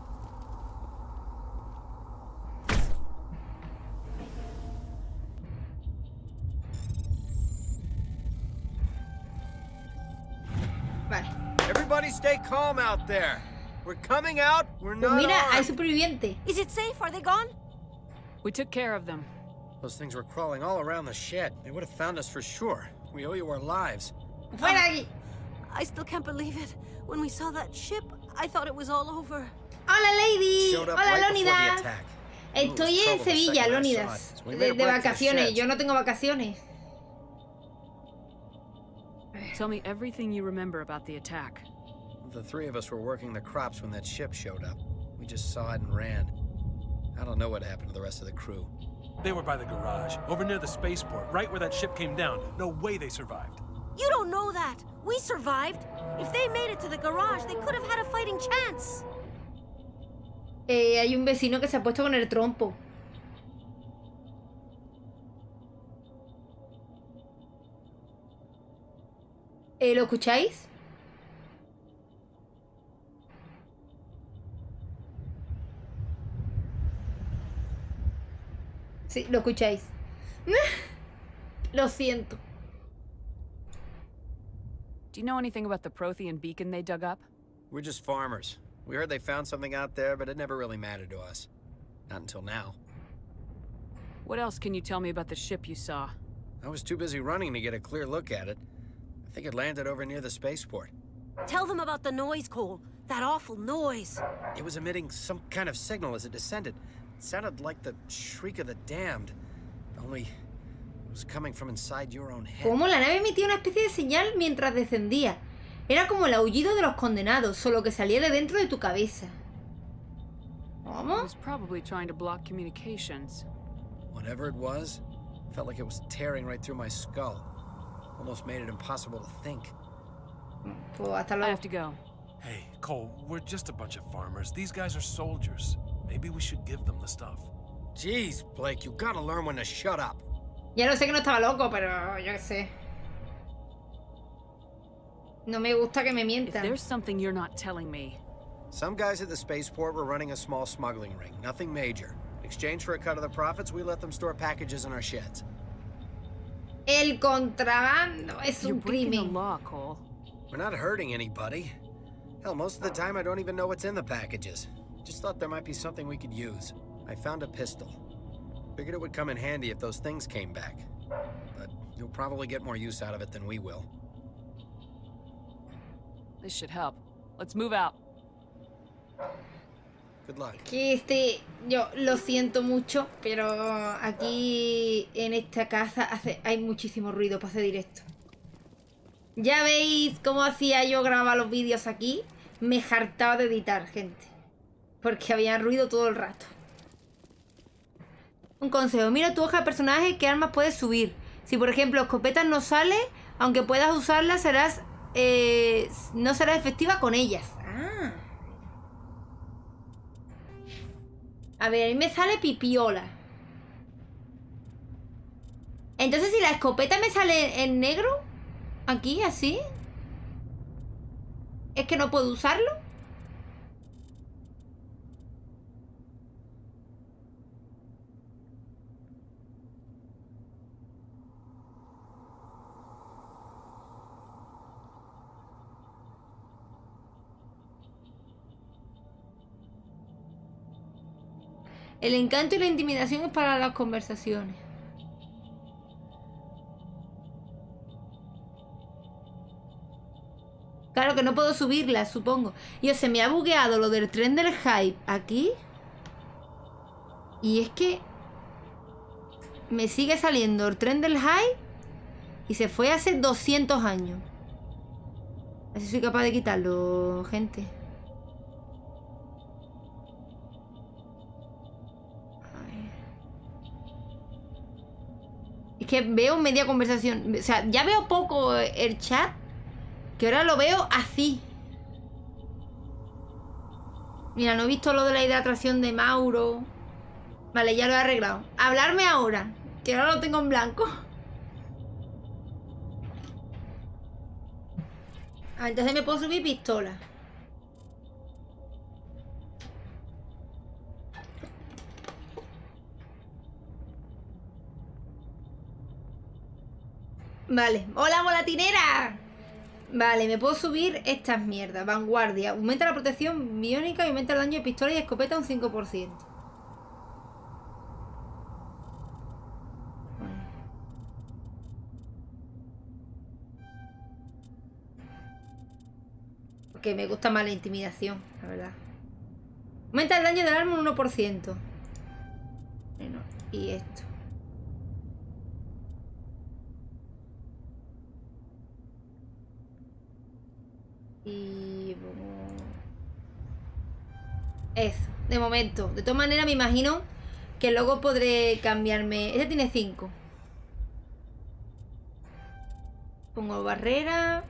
Vale. Everybody stay calm out there. We're coming out. We're Pues not mira, hay armed. superviviente. Is it safe? Are they gone? We took care of them. Those things were crawling all around the shed. They would have found us for sure. We owe you our lives. Fuera aquí. I still can't believe it. When we saw that ship, I thought it was all over. Hola, Lady. Showed up Hola, right before the Lónidas. attack. Estoy en Sevilla, Lónidas. So we De, made a de break for the vacaciones. sheds. Yo no tengo vacaciones. Tell me everything you remember about the attack. The three of us were working the crops when that ship showed up. We just saw it and ran. I don't know what happened to the rest of the crew. They were by the garage, over near the spaceport, right where that ship came down. No way they survived. You don't know that. We survived. If they made it to the garage, they could have had a fighting chance. Eh, hay un vecino que se ha puesto con el trompo. Eh, ¿Lo escucháis? Sí, lo escucháis. Lo siento. Do you know anything about the Prothean beacon they dug up? We're just farmers. We heard they found something out there, but it never really mattered to us. Not until now. What else can you tell me about the ship you saw? I was too busy running to get a clear look at it. I think it landed over near the spaceport. Tell them about the noise, Cole. That awful noise. It was emitting some kind of signal as it descended. It sounded like the shriek of the damned. Only it was coming from inside your own head. Como la nave emitía una especie de señal mientras descendía. Era como el aullido de los condenados, solo que salía de dentro de tu cabeza. ¿Cómo? It was probably trying to block communications. Whatever it was, felt like it was tearing right through my skull. Almost made it impossible to think. Pues hasta luego. I have to go. Hey, Cole, we're just a bunch of farmers. These guys are soldiers. Maybe we should give them the stuff. Jeez, Blake, you gotta learn when to shut up. Ya lo sé que no estaba loco, pero yo qué sé. No me gusta que me mientan. If there's something you're not telling me. Some guys at the spaceport were running a small smuggling ring. Nothing major. In exchange for a cut of the profits, we let them store packages in our sheds. El contrabando es un crimen. Law, Cole. We're not hurting anybody. Hell, most of the time I don't even know what's in the packages. Just thought there might be something we could use. I found a pistol. Figured it would come in handy if those things came back. But you'll probably get more use out of it than we will. This should help. Let's move out. Good luck. Que este, yo lo siento mucho, pero aquí en esta casa hace, hay muchísimo ruido para hacer directo. Ya veis cómo hacía yo grabar los vídeos aquí. Me hartaba de editar, gente. Porque había ruido todo el rato. Un consejo. Mira tu hoja de personaje, qué armas puedes subir. Si por ejemplo escopetas no sale, aunque puedas usarlas, serás eh, no serás efectiva con ellas. Ah. A ver, a mí me sale pipiola. Entonces si la escopeta me sale en negro, aquí, así, ¿es que no puedo usarlo? El encanto y la intimidación es para las conversaciones. Claro que no puedo subirla, supongo. Y se me ha bugueado lo del tren del hype aquí. Y es que me sigue saliendo el tren del hype y se fue hace doscientos años. Así soy capaz de quitarlo, gente. Es que veo media conversación. O sea, ya veo poco el chat, que ahora lo veo así. Mira, no he visto lo de la hidratación de Mauro. Vale, ya lo he arreglado. Hablarme ahora, que ahora lo tengo en blanco. Ah, entonces me puedo subir pistola. Vale, hola volatinera. Vale, me puedo subir estas mierdas. Vanguardia, aumenta la protección biónica y aumenta el daño de pistola y escopeta un cinco por ciento. Porque me gusta más la intimidación, la verdad. Aumenta el daño del arma un uno por ciento. Bueno, y esto. Y... eso, de momento. De todas maneras me imagino que luego podré cambiarme. Este tiene cinco. Pongo barrera.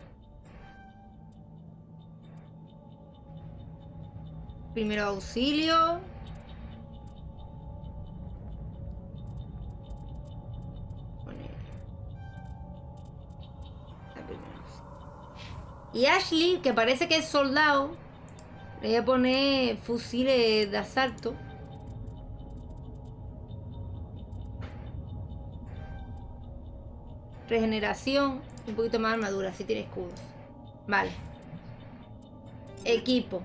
Primero auxilio. Y Ashley, que parece que es soldado, le voy a poner fusiles de asalto. Regeneración. Un poquito más armadura, si tiene escudos. Vale. Equipo.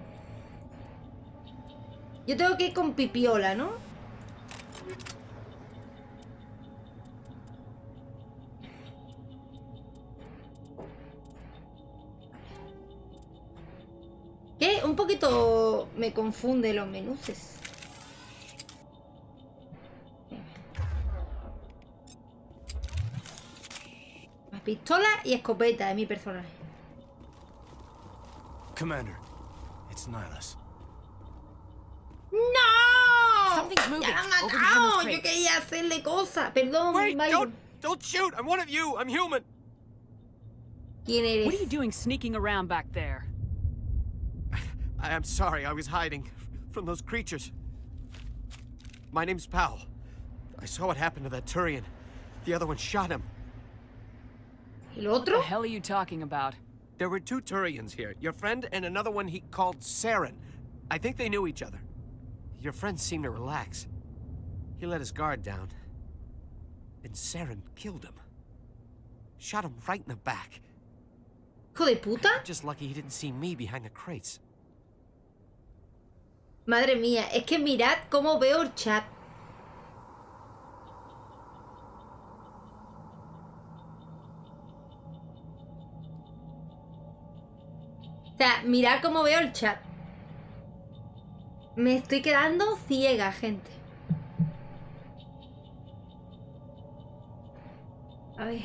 Yo tengo que ir con Pipiola, ¿no? ¿Qué? Un poquito me confunde los menuses. Más pistola y escopeta de mi personaje. Commander, it's Nihilus. ¡No! Something's moving. ¡Ya lo han Over matado! behind those Yo crates. quería hacerle cosas. Perdón, Wait, Byron. don't, don't shoot! I'm one of you! I'm human! ¿Quién eres? What are you doing sneaking around back there? I am sorry, I was hiding from those creatures. My name's Powell. I saw what happened to that Turian. The other one shot him. ¿El What the otro? hell are you talking about? There were two Turians here. Your friend and another one he called Saren. I think they knew each other. Your friend seemed to relax. He let his guard down. And Saren killed him. Shot him right in the back. ¿Hijo de puta? Just lucky he didn't see me behind the crates. Madre mía, es que mirad cómo veo el chat. O sea, mirad cómo veo el chat. Me estoy quedando ciega, gente. A ver.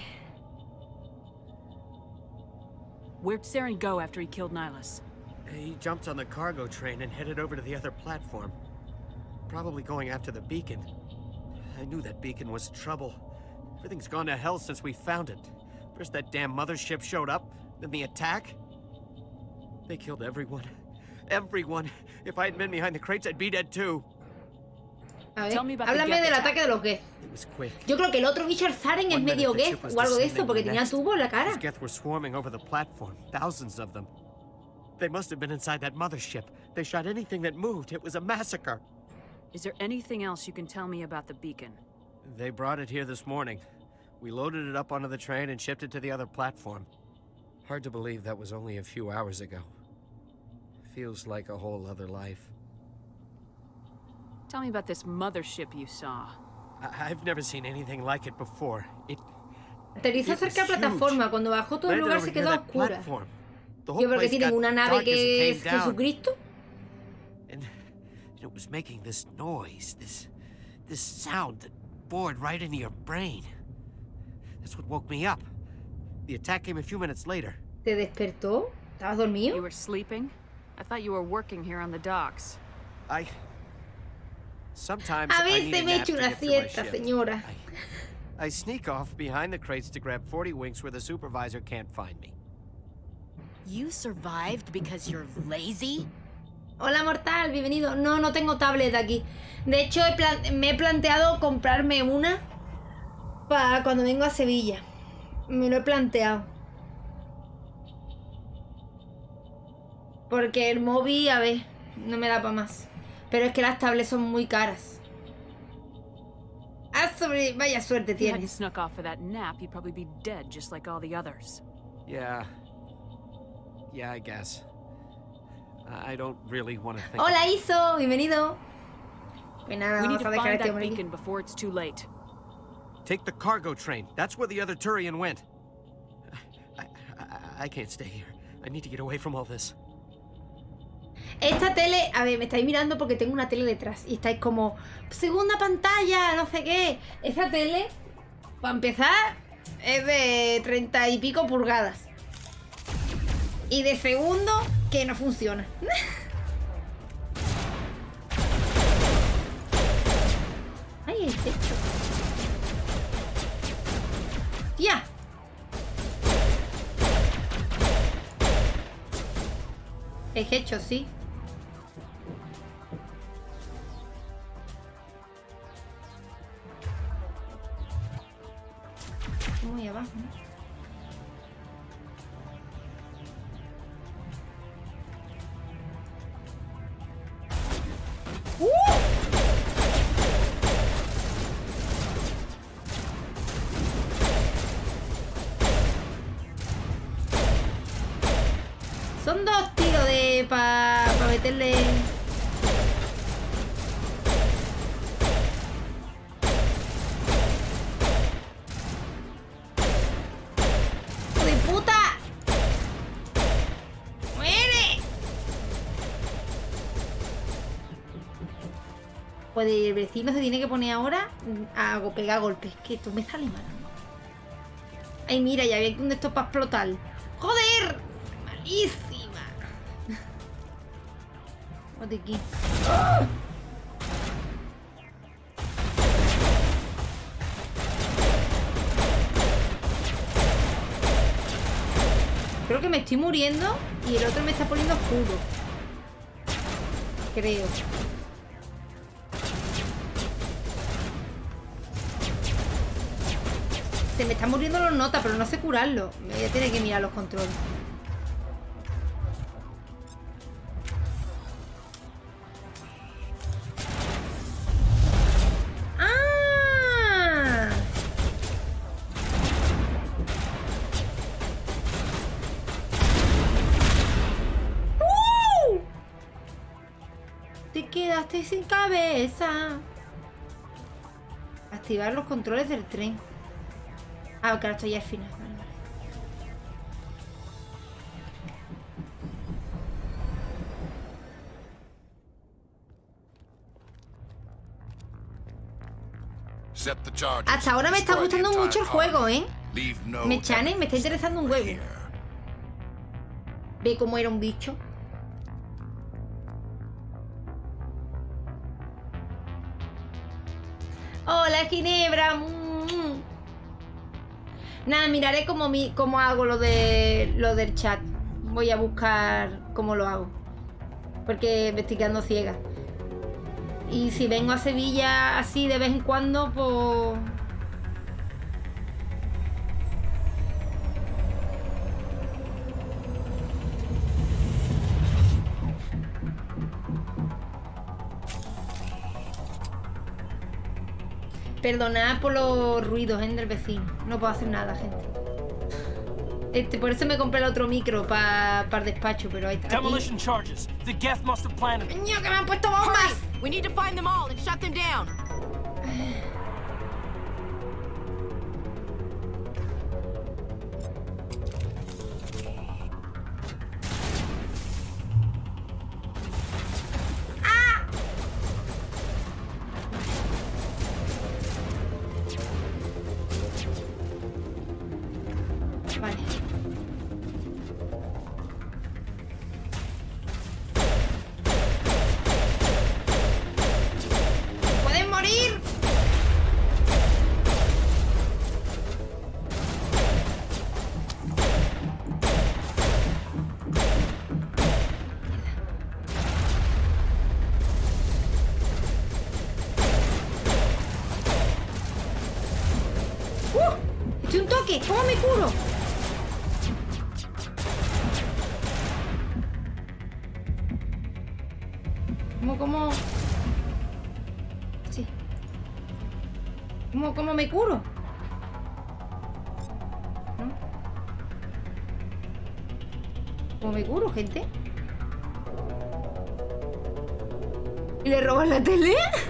Where'd Saren go after he killed Nihilus? He jumped on the cargo train and headed over to the other platform. Probably going after the beacon. I knew that beacon was trouble. Everything's gone to hell since we found it. First that damn mothership showed up, then the attack. They killed everyone. Everyone. If I hadn't been behind the crates, I'd be dead too. A ver, háblame del ataque de los Geth. Yo creo que el otro Richard Saren es medio Geth o algo de esto porque tenía tubo en la cara. Those Geth were swarming over the platform, thousands of them. They must have been inside that mothership. They shot anything that moved. It was a massacre. Is there anything else you can tell me about the beacon? They brought it here this morning. We loaded it up onto the train and shipped it to the other platform. Hard to believe that was only a few hours ago. Feels like a whole other life. Tell me about this mothership you saw. I I've never seen anything like it before. It Aterrizó cerca de la plataforma. Cuando bajó todo el lugar se quedó a oscuras. Yo creo que tienen una nave que es Jesucristo. And it was making this noise, this this sound that bored right into your brain. That's what woke me up. The attack came a few minutes later. ¿Te despertó? ¿Estabas dormido? You were sleeping? I thought you were working here on the docks. I Sometimes A I veces need a me nap to echo una get through my siesta, shift. señora. I sneak off behind the crates to grab forty winks where the supervisor can't find me. You survived because you're lazy? Hola, Mortal, bienvenido. No, no tengo tablet aquí. De hecho, he plan- me he planteado comprarme una para cuando vengo a Sevilla. Me lo he planteado. Porque el móvil, a ver, no me da para más. Pero es que las tablets son muy caras. Ah, sobre... Vaya suerte If you hadn't tienes. snuck off for that nap, you'd probably be dead just like all the others. Yeah. Yeah, I guess. I I don't really want to think. Hola, Iso, bienvenido. Pues nada, We need vamos to a dejar a find este that hombre aquí. beacon before it's too late. Take the cargo train. That's where the other Turian went. I, I, I can't stay here. I need to get away from all this. Esta tele, a ver, me estáis mirando porque tengo una tele detrás y estáis como, segunda pantalla, no sé qué. Esta tele, para empezar, es de treinta y pico pulgadas. Y de segundo, que no funciona. Ay, el techo. ¡Ya! El hecho, sí. Muy abajo, ¿no? meterle... ¡Hijo de puta! ¡Muere! Pues el vecino se tiene que poner ahora a pegar golpes. Que tú me sales mal. Ay, mira, ya había un de estos para explotar. ¡Joder! ¡Malísima! Vamos aquí. ¡Oh! Creo que me estoy muriendo y el otro me está poniendo oscuro. Creo. Se me están muriendo los notas, pero no sé curarlo. Me voy a tener que mirar los controles. ¡Ah! ¡Uh! Te quedaste sin cabeza. Activar los controles del tren. Ah, que ahora estoy ya al final. Vale, vale. Hasta ahora me está gustando mucho el juego, ¿eh? Me chane, me está interesando un huevo. Ve cómo era un bicho. Hola, Ginebra. Nada, miraré cómo, mi, cómo hago lo, de, lo del chat. Voy a buscar cómo lo hago. Porque me estoy quedando ciega. Y si vengo a Sevilla así de vez en cuando, pues... Perdonad por los ruidos, ¿eh? Del vecino. No puedo hacer nada, gente. Este, por eso me compré el otro micro para pa el despacho, pero ahí está. Demolition charges. The Geth must have planted. ¡Coño, que me han puesto bombas! Hurry. We need to find them all and shut them down. ¿Cómo me curo? ¿Cómo, cómo? Sí. ¿Cómo, cómo me curo? ¿No? ¿Cómo me curo, gente? ¿Y le roban la tele?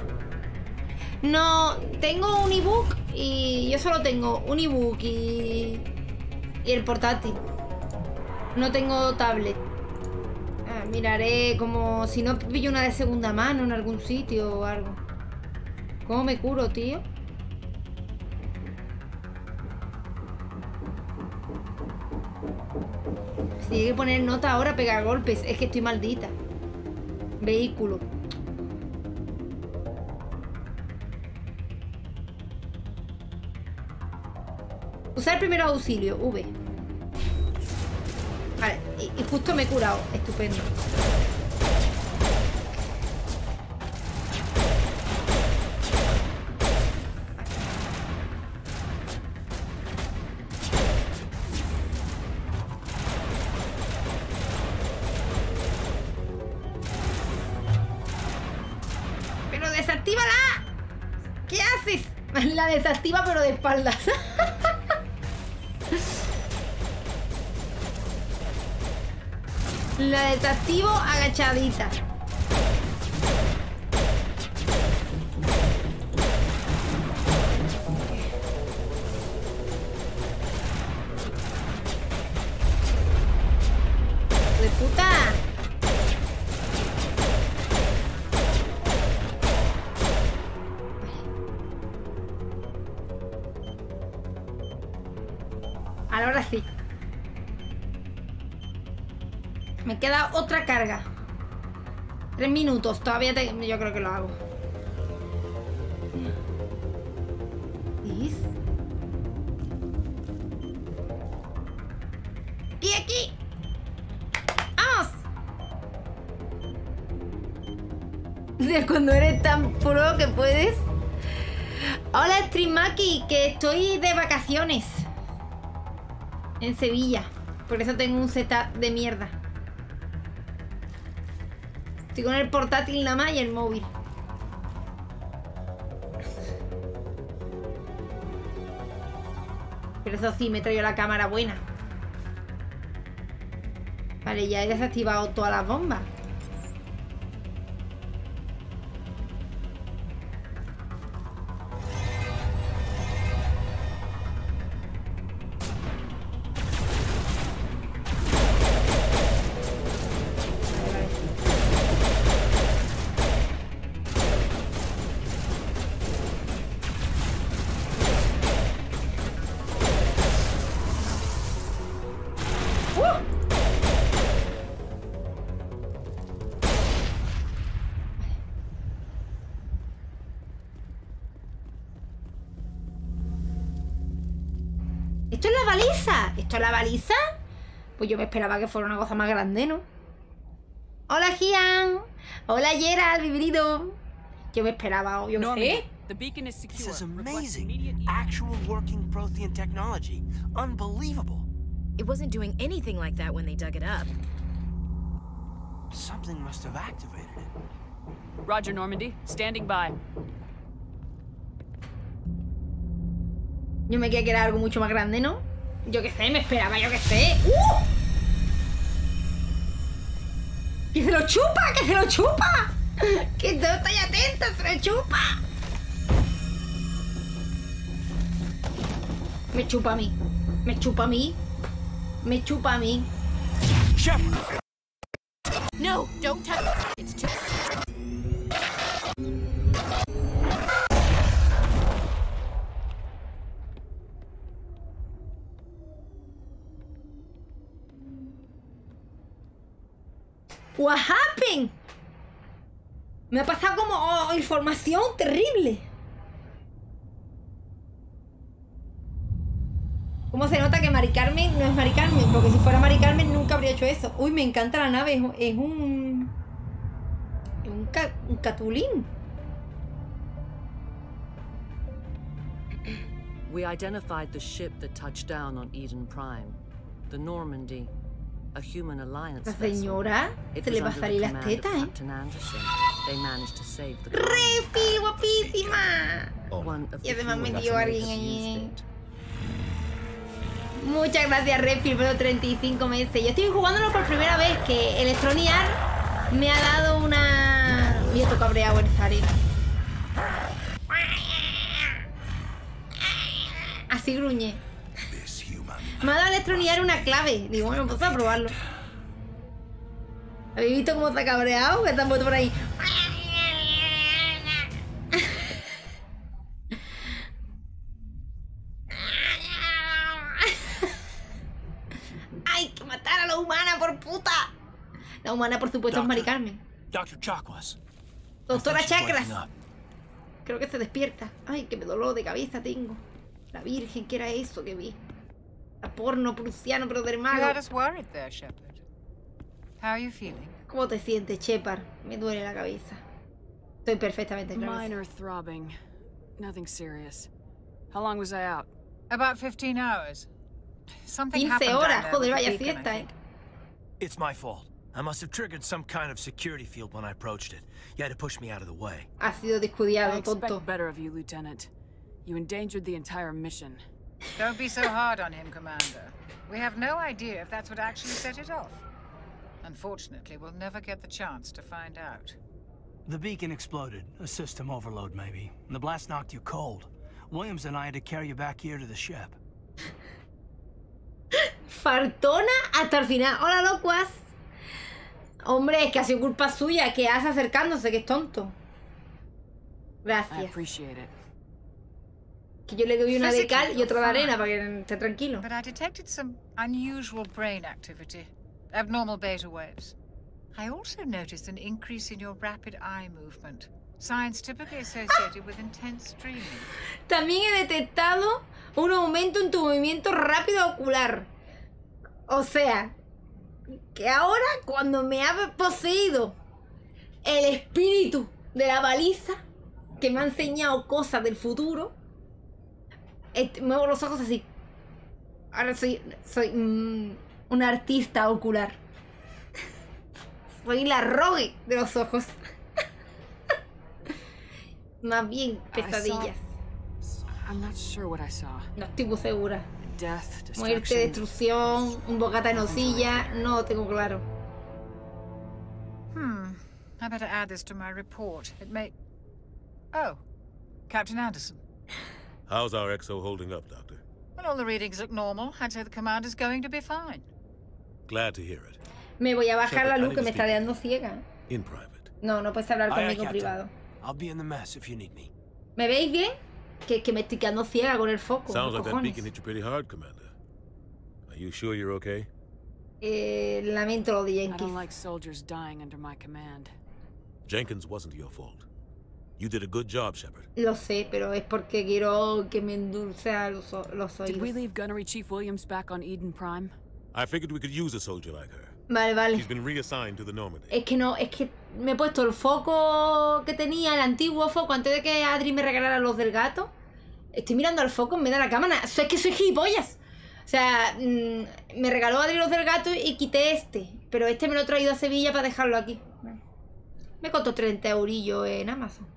No, tengo un ebook. Y yo solo tengo un ebook y, y el portátil. No tengo tablet. Ah, miraré como si no pillo una de segunda mano en algún sitio o algo. ¿Cómo me curo, tío? Si hay que poner nota ahora, pegar golpes. Es que estoy maldita. Vehículo. Usar primero auxilio, V. Vale, y, y justo me he curado. Estupendo. Pero desactívala. ¿Qué haces? La desactiva pero de espaldas. La desactivo agachadita. ¡De puta! Ahora sí. Me queda otra carga. Tres minutos. Todavía te... Yo creo que lo hago. ¿Is? ¡Y aquí! ¡Vamos! De cuando eres tan pro que puedes. Hola, Streamaki, que estoy de vacaciones en Sevilla. Por eso tengo un setup de mierda. Estoy con el portátil nada más y el móvil. Pero eso sí, me he traído la cámara buena. Vale, ya he desactivado todas las bombas. ¿Esto es la baliza? ¿Esto es la baliza? Pues yo me esperaba que fuera una cosa más grande, ¿no? Hola, Gian. Hola, Gerald, bienvenido. Yo me esperaba, yo no sé. The beacon is secure. This is amazing. Actual working Prothean technology. Unbelievable. It wasn't doing anything like that when they dug it up. Something must have activated it. Roger, Normandy. Standing by. Yo me quería que era algo mucho más grande, ¿no? Yo qué sé, me esperaba, yo qué sé. ¡Uh! ¡Que se lo chupa! ¡Que se lo chupa! ¡Que no estoy atento! ¡Se lo chupa! Me chupa a mí. Me chupa a mí. Me chupa a mí. No, don't touch it. It's too... What happened? Me ha pasado como oh, información terrible. ¿Cómo se nota que Mari Carmen no es Mari Carmen? Porque si fuera Mari Carmen nunca habría hecho eso. Uy, me encanta la nave. Es, es un... Es un, ca, un catulín. We identified the ship that touched down on Eden Prime. The Normandy. A human alliance La señora se le va a salir las tetas, ¿eh? ¡Refi, guapísima! Y además me dio alguien allí. Muchas gracias, Refi, por los treinta y cinco meses. Yo estoy jugándolo por primera vez, que Electronic Arts me ha dado una... Y esto cabreado en esa arena. Así gruñe. Me ha dado Electronic Arts una clave. Digo, bueno, pues a probarlo. ¿Habéis visto cómo se ha cabreado? Que están puestos por ahí. ¡Hay que matar a la humana por puta! La humana, por supuesto, es Mari Carmen. Doctor Chakwas. Doctora Chakras. Creo que se despierta. Ay, qué dolor de cabeza tengo. La Virgen, ¿qué era eso que vi? La porno prusiano, pero del malo. You had us worried there, Shepard. How are you feeling? ¿Cómo te sientes, Shepard? Me duele la cabeza. Estoy perfectamente claro. Minor throbbing. Nothing serious. How long was I out? About fifteen hours. Something quince horas, joder, vaya fiesta, eh. It's my fault. I must have triggered some kind of security field when I approached it. You had to push me out of the way. Ha sido descuidado, I expect tonto. better of you, Lieutenant. You endangered the entire mission. Don't be so hard on him, Commander. We have no idea if that's what actually set it off. Unfortunately, we'll never get the chance to find out. The beacon exploded. A system overload, maybe. And the blast knocked you cold. Williams and I had to carry you back here to the ship. Fartona hasta el final. Hola, locuas. Hombre, es que ha sido culpa suya. Que hace acercándose, que es tonto. Gracias. Que yo le doy una de cal y otra de arena para que esté tranquilo. But I detected some unusual brain activity. Abnormal beta waves. I also noticed an increase in your rapid eye movement. Signs typically associated with intense dreaming. También he detectado un aumento en tu movimiento rápido ocular. O sea, que ahora cuando me ha poseído el espíritu de la baliza, que me ha enseñado cosas del futuro, muevo los ojos así. Ahora soy, soy mm, una artista ocular. Soy la Rogue de los ojos. Más bien pesadillas. I'm not sure what I saw. No estoy muy segura. Death, Muerte, destrucción, un bocata en hocilla, no tengo claro. Hmm. I better add this to my report. It may... Oh. Captain Anderson. How's our X O holding up, Doctor? Well, all the readings look normal. I'd say the commander's going to be fine. Glad to hear it. Me voy a bajar la luz que me está dejando ciega. In private. No, no puedes hablar conmigo en privado. I'll be in the mess if you need me. ¿Me veis bien? Que, que me estoy quedando ciega con el foco. Sounds like that beacon hit you pretty hard, Commander. Are you sure you're okay? Eh, lamento lo de Jenkins. I don't like soldiers dying under my command. Jenkins wasn't your fault. You did a good job, Shepard. Lo sé, pero es porque quiero que me endulce los, los oídos. Did we leave Gunnery Chief Williams back on Eden Prime? I figured we could use a soldier like her. Vale, vale. She's been reassigned to the Normandy. Es que no, es que me he puesto el foco que tenía, el antiguo foco, antes de que Adri me regalara los del gato. Estoy mirando al foco en vez de la cámara. Eso es que soy gilipollas. O sea, mmm, me regaló Adri los del gato y quité este. Pero este me lo he traído a Sevilla para dejarlo aquí. Me costó treinta eurillos en Amazon.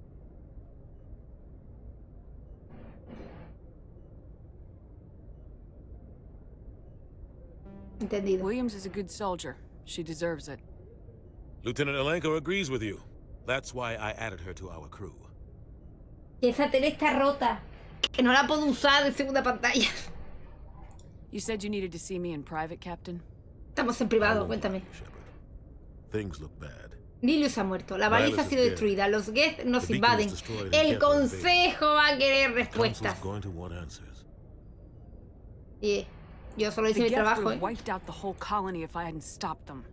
Entendido. Williams is a good soldier. She deserves it. Lieutenant Alenko agrees with you. That's why I added her to our crew. Y esa tele está rota. Que no la puedo usar de segunda pantalla. You said you needed to see me in private, Captain. Estamos en privado, cuéntame. Things look bad. Milius ha muerto. La baliza ha sido destruida. Los Geth nos invaden. El consejo va a querer respuestas. Yeah. Yo solo hice mi trabajo, ¿eh? Wiped out the whole colony if I hadn't stopped them.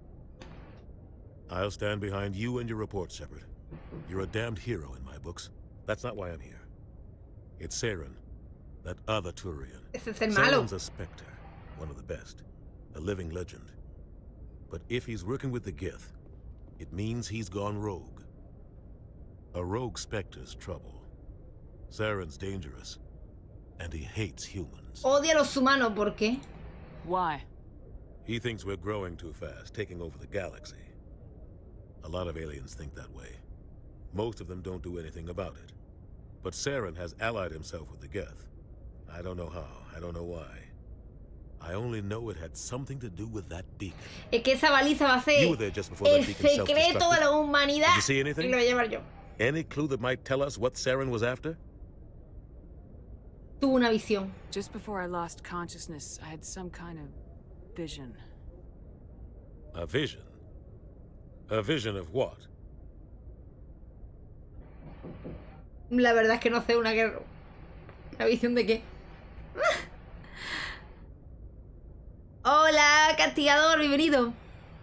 I'll stand behind you and your report, Shepard. You're a damned hero in my books. That's not why I'm here. It's Saren, that other Turian. Ese es el malo. Saren's a Spectre, one of the best, a living legend. But if he's working with the Gith, it means he's gone rogue. A rogue Spectre's trouble. Saren's dangerous. And he hates humans. Odia a los humanos, ¿por qué? Why? He thinks we're growing too fast, taking over the galaxy. A lot of aliens think that way. Most of them don't do anything about it. But Saren has allied himself with the Geth. I don't know how, I don't know why. I only know it had something to do with that beacon. Es que esa baliza va a ser el secreto de la humanidad. Did you see anything? Y lo voy a llevar yo. Any clue that might tell us what Saren was after? Tuvo una visión. Just before I lost consciousness, I had some kind of vision. A vision? A vision of what? La verdad es que no sé una guerra. ¿Una visión de qué? Hola, castigador, bienvenido.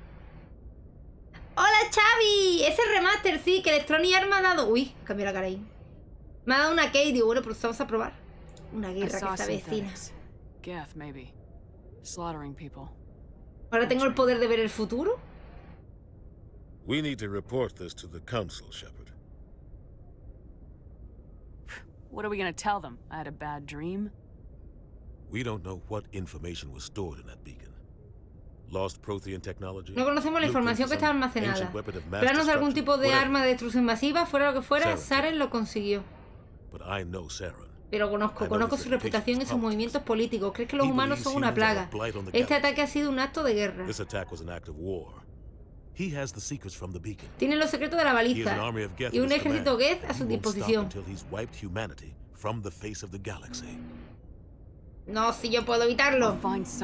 Hola, Xavi. Ese remaster, sí, que Electronic Arts me ha dado. Uy, cambió la cara ahí. Me ha dado una K y digo, bueno, pues vamos a probar. Una guerra que se avecina. Geth, maybe. Slaughtering people. Ahora tengo el poder de ver el futuro. We need to report this to the council, Shepard. What are we gonna tell them? I had a bad dream? We don't know what information was stored in that beacon. Lost Prothean technology. No conocemos la información que estaba almacenada. Planos de algún tipo de arma de destrucción masiva, fuera lo que fuera, Saren lo consiguió. But I know Saren. Pero conozco, conozco su reputación y sus movimientos políticos. Cree que los humanos son una plaga. Este ataque ha sido un acto de guerra. Tiene los secretos de la baliza y un ejército Geth a su disposición. No, si yo puedo evitarlo.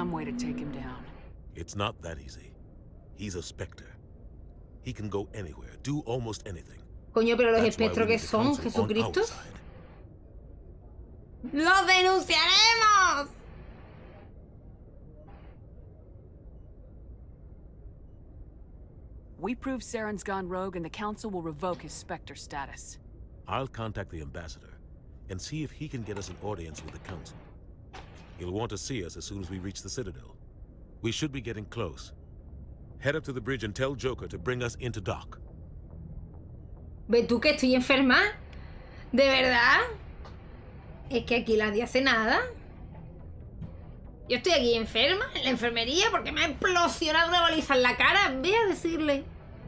It's not that easy. He's a Spectre. He can go anywhere, do almost anything. Coño, pero los espectros que son, Jesucristo. ¡Los denunciaremos! We prove Saren's gone rogue and the Council will revoke his Spectre status. I'll contact the Ambassador and see if he can get us an audience with the Council. He'll want to see us as soon as we reach the Citadel. We should be getting close. Head up to the bridge and tell Joker to bring us into dock. ¿Ves tú que estoy enferma? ¿De verdad? Es que aquí nadie hace nada. Yo estoy aquí enferma, en la enfermería, porque me ha implosionado una baliza en la cara. Ve a decirle.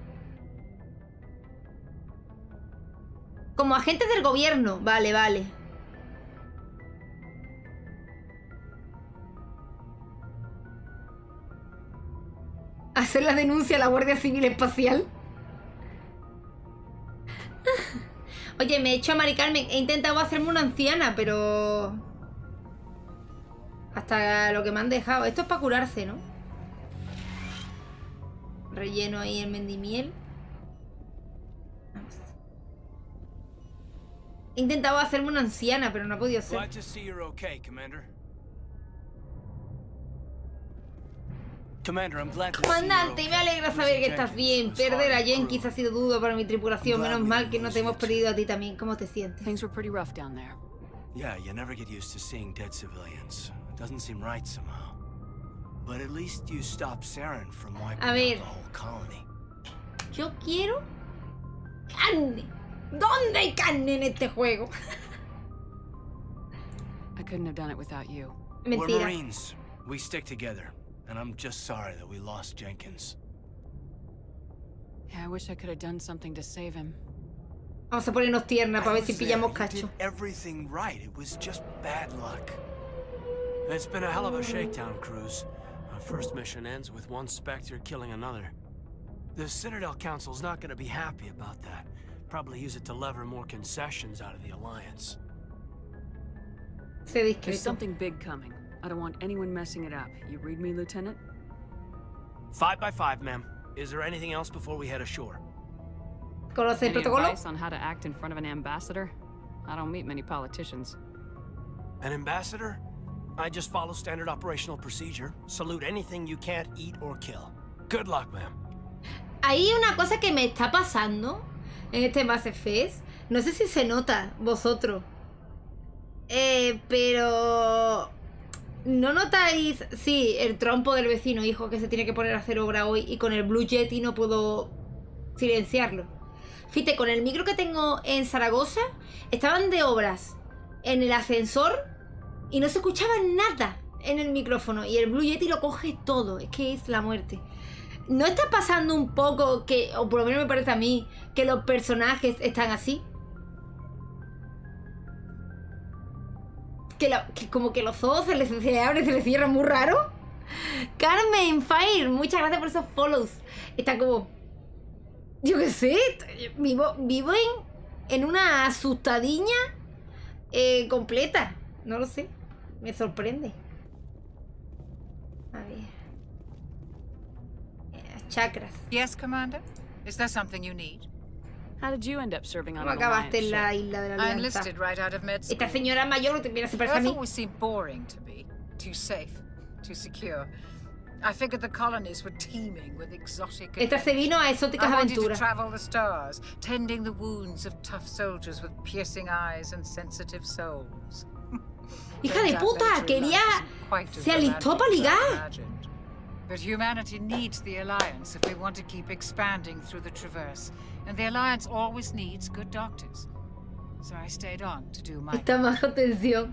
Como agentes del gobierno. Vale, vale. Hacer la denuncia a la Guardia Civil Espacial. Oye, me he hecho a Mari Carmen. He intentado hacerme una anciana, pero... hasta lo que me han dejado. Esto es para curarse, ¿no? Relleno ahí el mendimiel. Vamos. He intentado hacerme una anciana, pero no he podido hacer. Comandante, me alegra saber que estás bien. Perder a Jenkins ha sido duro para mi tripulación. Menos mal que no te hemos perdido a ti también. ¿Cómo te sientes? Things were pretty rough down there. Yeah, you never get used to seeing dead civilians. It doesn't seem right somehow. But at least you stopped Saren from wiping out the whole colony. Yo quiero carne. ¿Dónde hay carne en este juego? I couldn't have done it without you. We're Marines. We stick together. And I'm just sorry that we lost Jenkins. Yeah, I wish I could have done something to save him. Vamos a ponernos tierna para ver si pillamos cacho. Everything right. It was just bad luck. It's been a hell of a shakedown, Cruz. Our first mission ends with one Spectre killing another. The Citadel Council's not going to be happy about that. Probably use it to lever more concessions out of the Alliance. There's something big coming. I don't want anyone messing it up. You read me, Lieutenant? Five by five, ma'am. Is there anything else before we head ashore? ¿Conoce el Any protocolo? advice on how to act in front of an ambassador? I don't meet many politicians. An ambassador? I just follow standard operational procedure. Salute anything you can't eat or kill. Good luck, ma'am. Hay una cosa que me está pasando en este Mass Effect. No sé si se nota vosotros. Eh, pero... ¿no notáis? Sí, el trompo del vecino, hijo, que se tiene que poner a hacer obra hoy. Y con el Blue Yeti no puedo silenciarlo. Fíjate, con el micro que tengo en Zaragoza, estaban de obras en el ascensor y no se escuchaba nada en el micrófono. Y el Blue Yeti lo coge todo. Es que es la muerte. ¿No está pasando un poco que, o por lo menos me parece a mí, que los personajes están así? Que, la, que como que los ojos se les, se les abren, se les cierran muy raro. Carmen Fire, muchas gracias por esos follows. Está como... yo qué sé, vivo, vivo en, en una asustadiña eh, completa. No lo sé, me sorprende. A ver. Eh, chakras. Yes, Commander? Is there something you need? How did you end up serving on ¿Cómo an acabaste en Alliance la ship? isla de la I Alianza? enlisted right out of med school. Esta señora mayor te viene a separar a Earth mí. always seemed boring to me. Too safe, too secure. I figured the colonies were teeming with exotic Esta se vino a exóticas I wanted to aventuras. travel the stars, tending the wounds of tough soldiers with piercing eyes and sensitive souls. Hija de puta, quería... se alistó para ligar. But humanity needs the Alliance if we want to keep expanding through the Traverse. And the Alliance always needs good doctors. So I stayed on to do my... Está bajo tensión.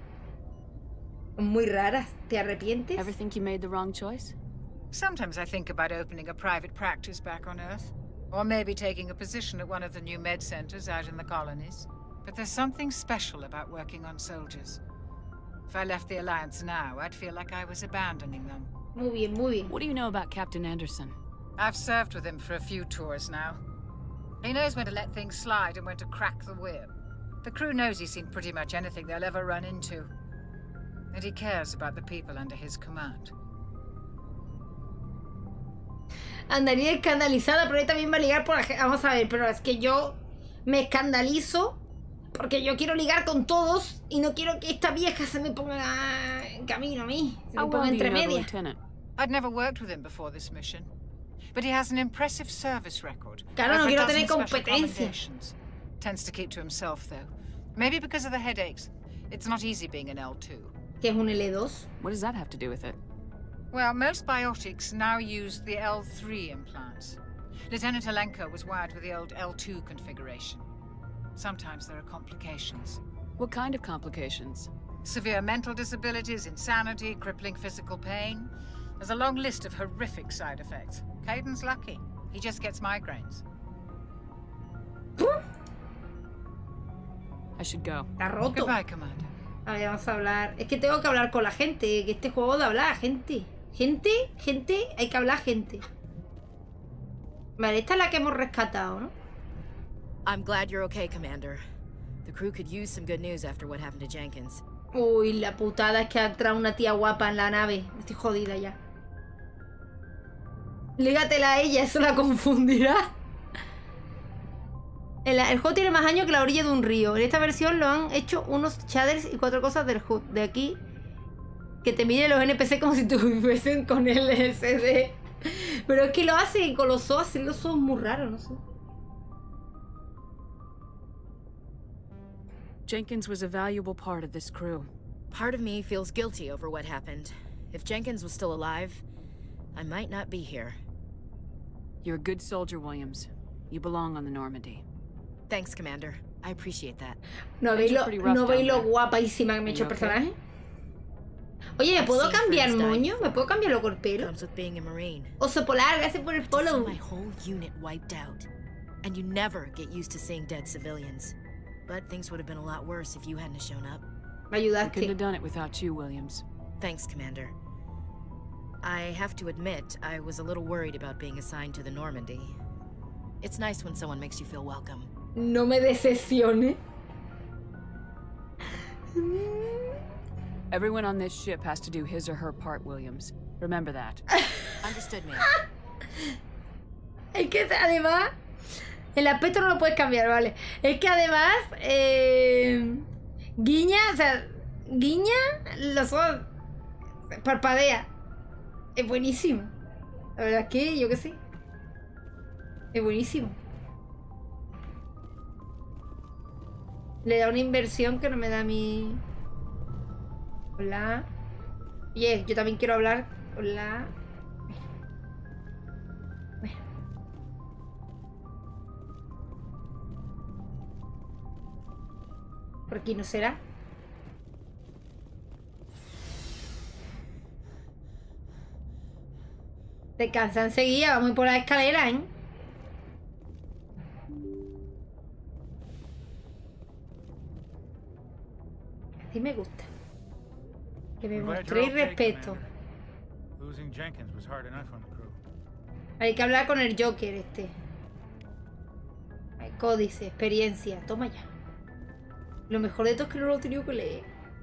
Muy raras. ¿Te arrepientes? Ever think you made the wrong choice? Sometimes I think about opening a private practice back on Earth. Or maybe taking a position at one of the new med centers out in the colonies. but there's something special about working on soldiers. If I left the Alliance now, I'd feel like I was abandoning them. Muy bien, muy bien. What do you know about Captain Anderson? I've served with him for a few tours now. He knows when to let things slide and when to crack the whip. The crew knows he's seen pretty much anything they'll ever run into. And he cares about the people under his command. Andaría escandalizada, pero él también va a ligar por la gente. Vamos a ver, pero es que yo me escandalizo porque yo quiero ligar con todos y no quiero que esta vieja se me ponga en camino a mí. Se me ponga entre medias. I'd never worked with him before this mission, but he has an impressive service record. Claro, no quiero tener competencia. Tends to keep to himself, though. Maybe because of the headaches. It's not easy being an L two. ¿Qué es un L dos? What does that have to do with it? Well, most biotics now use the L three implants. Lieutenant Alenko was wired with the old L two configuration. Sometimes there are complications. What kind of complications? Severe mental disabilities, insanity, crippling physical pain. There's a long list of horrific side effects. Caden's lucky. He just gets migraines. I should go. Está roto. Goodbye, Commander. A ver, vamos a hablar. Es que tengo que hablar con la gente. Que este juego de hablar, gente. Gente, gente, hay que hablar, gente. Vale, esta es la que hemos rescatado, ¿no? I'm glad you're okay, Commander. The crew could use some good news after what happened to Jenkins. Uy, la putada es que ha entrado una tía guapa en la nave. Estoy jodida ya. Lígatela a ella, eso la confundirá. El, el juego tiene más años que la orilla de un río. En esta versión lo han hecho unos shaders y cuatro cosas del H U D. De aquí, que te miden los N P C como si tuviesen con el L S D. Pero es que lo hacen con los ojos, así los ojos muy raros, no sé. Jenkins was a valuable part of this crew. Part of me feels guilty over what happened. If Jenkins was still alive, I might not be here. You're a good soldier, Williams. You belong on the Normandy. Thanks, Commander. I appreciate that. ¿No veis lo, ¿no veis lo guapísima que me ha hecho el personaje? Oye, ¿me puedo cambiar moño? ¿Me puedo cambiar lo por pelo? Oso polar, gracias por el follow. My whole unit wiped out. And you never get used to seeing dead civilians. But things would have been a lot worse if you hadn't shown up. Me ayudaste. I couldn't have done it without you, Williams. Thanks, Commander. I have to admit, I was a little worried about being assigned to the Normandy. It's nice when someone makes you feel welcome. No me decepcione. Everyone on this ship has to do his or her part, Williams. Remember that. Understood, ma'am. Es que además, el aspecto no lo puedes cambiar, vale. Es que además, eh, guiña, o sea, guiña los ojos, parpadea. Es buenísimo. La verdad es que yo que sé. Es buenísimo. Le da una inversión que no me da mi... Hola. Oye, yo también quiero hablar. Hola. Bueno. Por aquí no será. Te cansa enseguida, vamos por la escalera, ¿eh? Así me gusta. Que me mostréis respeto. Hay que hablar con el Joker este. Hay códice, experiencia. Toma ya. Lo mejor de todo es que no lo he tenido que leer.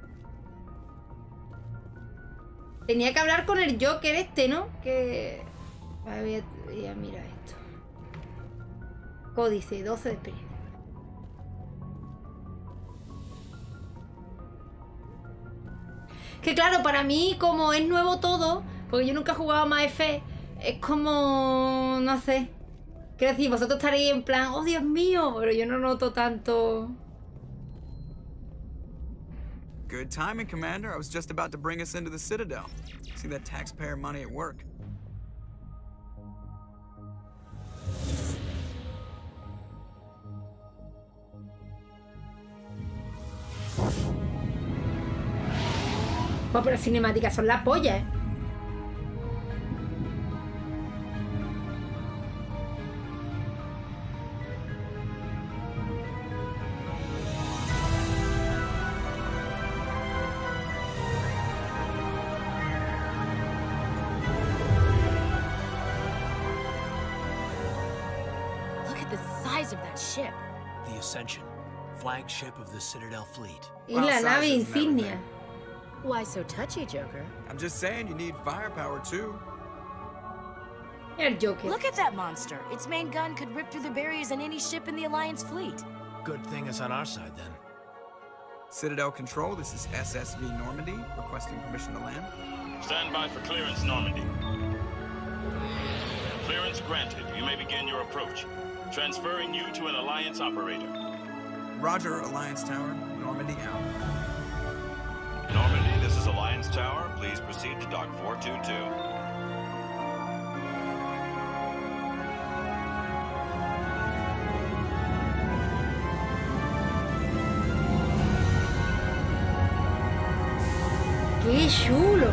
Tenía que hablar con el Joker este, ¿no? Que... A ver, voy a mirar esto. Códice, doce de experiencia. Que claro, para mí, como es nuevo todo, porque yo nunca he jugado a Mass Effect, es como... no sé. Quiero decir, vosotros estaréis en plan, oh Dios mío, pero yo no noto tanto... Good timing, Commander. I was just about to bring us into the Citadel. See that taxpayer money at work. Oh, pero las cinemáticas son la polla, ¿eh? size of that ship? The Ascension, flagship of the Citadel fleet. Y la nave insignia. Why so touchy, Joker? I'm just saying you need firepower too. El Joker. Look at that monster. Its main gun could rip through the barriers in any ship in the Alliance fleet. Good thing it's on our side, then. Citadel Control, this is S S V Normandy, requesting permission to land. Stand by for clearance, Normandy. Clearance granted. You may begin your approach. Transferring you to an Alliance operator. Roger, Alliance Tower. Normandy out. Normandy, this is Alliance Tower. Please proceed to Dock four two two. ¡Qué chulo!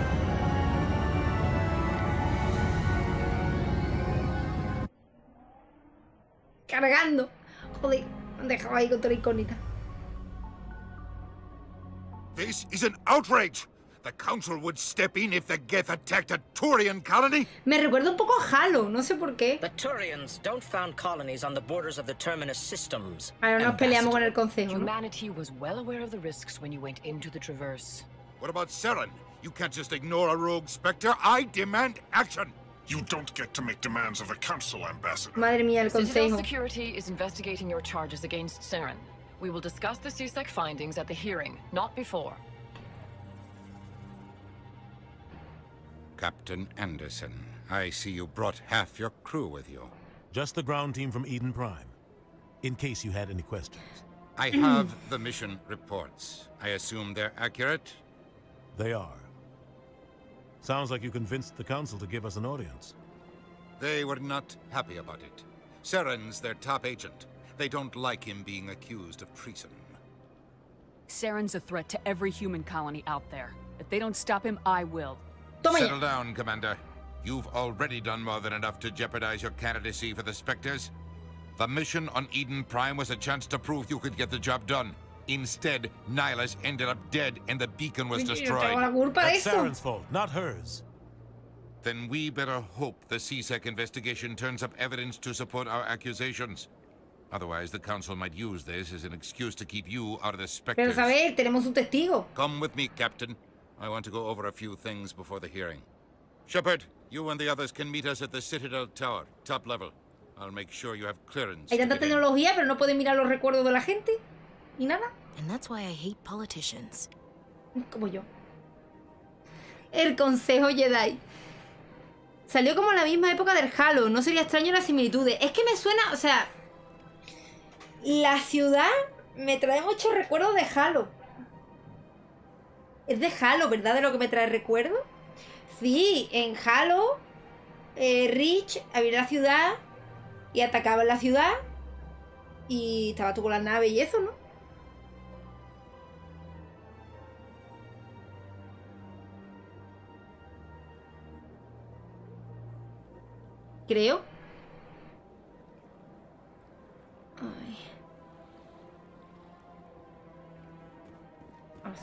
Cargando. Joder, me han dejado ahí con toda la incógnita. This is an outrage. The Council would step in if the Geth attacked a Turian colony. Me recuerda un poco a Halo, no sé por qué. The Turians don't found colonies on the borders of the Terminus systems. Ahora nos peleamos con el Consejo, ¿no? Humanity was well aware of the risks when you went into the Traverse. What about Saren? You can't just ignore a rogue Spectre. I demand action. You don't get to make demands of the Council, Ambassador. Madre mía, el Citadel Consejo. Security is investigating your charges against Saren. We will discuss the C SEC findings at the hearing, not before. Captain Anderson, I see you brought half your crew with you. Just the ground team from Eden Prime, in case you had any questions. I have the mission reports. I assume they're accurate? They are. Sounds like you convinced the Council to give us an audience. They were not happy about it. Saren's their top agent. They don't like him being accused of treason. Saren's a threat to every human colony out there. If they don't stop him, I will. Settle down, Commander. You've already done more than enough to jeopardize your candidacy for the Spectres. The mission on Eden Prime was a chance to prove you could get the job done. Instead, Nihilus ended up dead and the beacon was destroyed. That's Saren's fault, not hers. Then we better hope the C SEC investigation turns up evidence to support our accusations. Otherwise, the Council might use this as an excuse to keep you out of the Spectres. Pero saber, tenemos un testigo. Come with me, Captain. I want to go over a few things before the hearing. Shepard, you and the others can meet us at the Citadel Tower, top level. I'll make sure you have clearance. Hay tanta tecnología, pero no pueden mirar los recuerdos de la gente. Ni nada. And that's why I hate politicians. Como yo. El Consejo Jedi. Salió como en la misma época del Halo. No sería extraño las similitudes. Es que me suena, o sea... La ciudad me trae muchos recuerdos de Halo. Es de Halo, ¿verdad? De lo que me trae recuerdo. Sí, en Halo, eh, Reach había la ciudad y atacaba la ciudad y estaba tú con la nave y eso, ¿no? Creo. Ay. Así.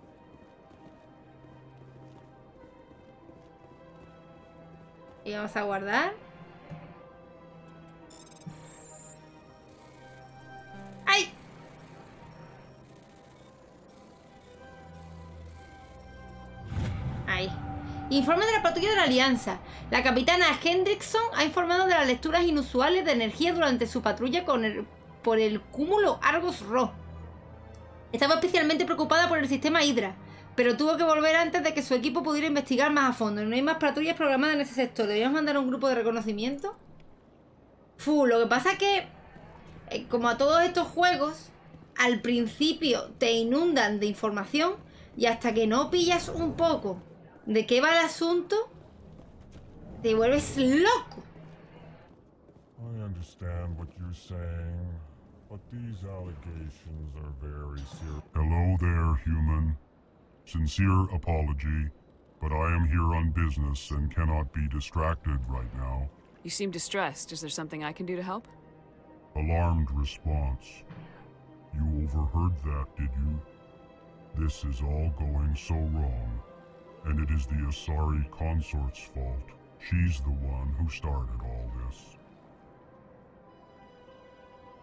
Y vamos a guardar. ¡Ay! Ahí. Informe de la patrulla de la Alianza. La capitana Hendrickson ha informado de las lecturas inusuales de energía durante su patrulla con el, por el cúmulo Argos Rho. Estaba especialmente preocupada por el sistema Hydra, pero tuvo que volver antes de que su equipo pudiera investigar más a fondo. No hay más patrullas programadas en ese sector. ¿Debíamos mandar a un grupo de reconocimiento? Fu, lo que pasa es que, eh, como a todos estos juegos, al principio te inundan de información y hasta que no pillas un poco de qué va el asunto, te vuelves loco. I understand what you're saying, but these allegations are very serious. Hello there, human. Sincere apology, but I am here on business and cannot be distracted right now. You seem distressed. Is there something I can do to help? Alarmed response. You overheard that, did you? This is all going so wrong, and it is the Asari consort's fault. She's the one who started all this.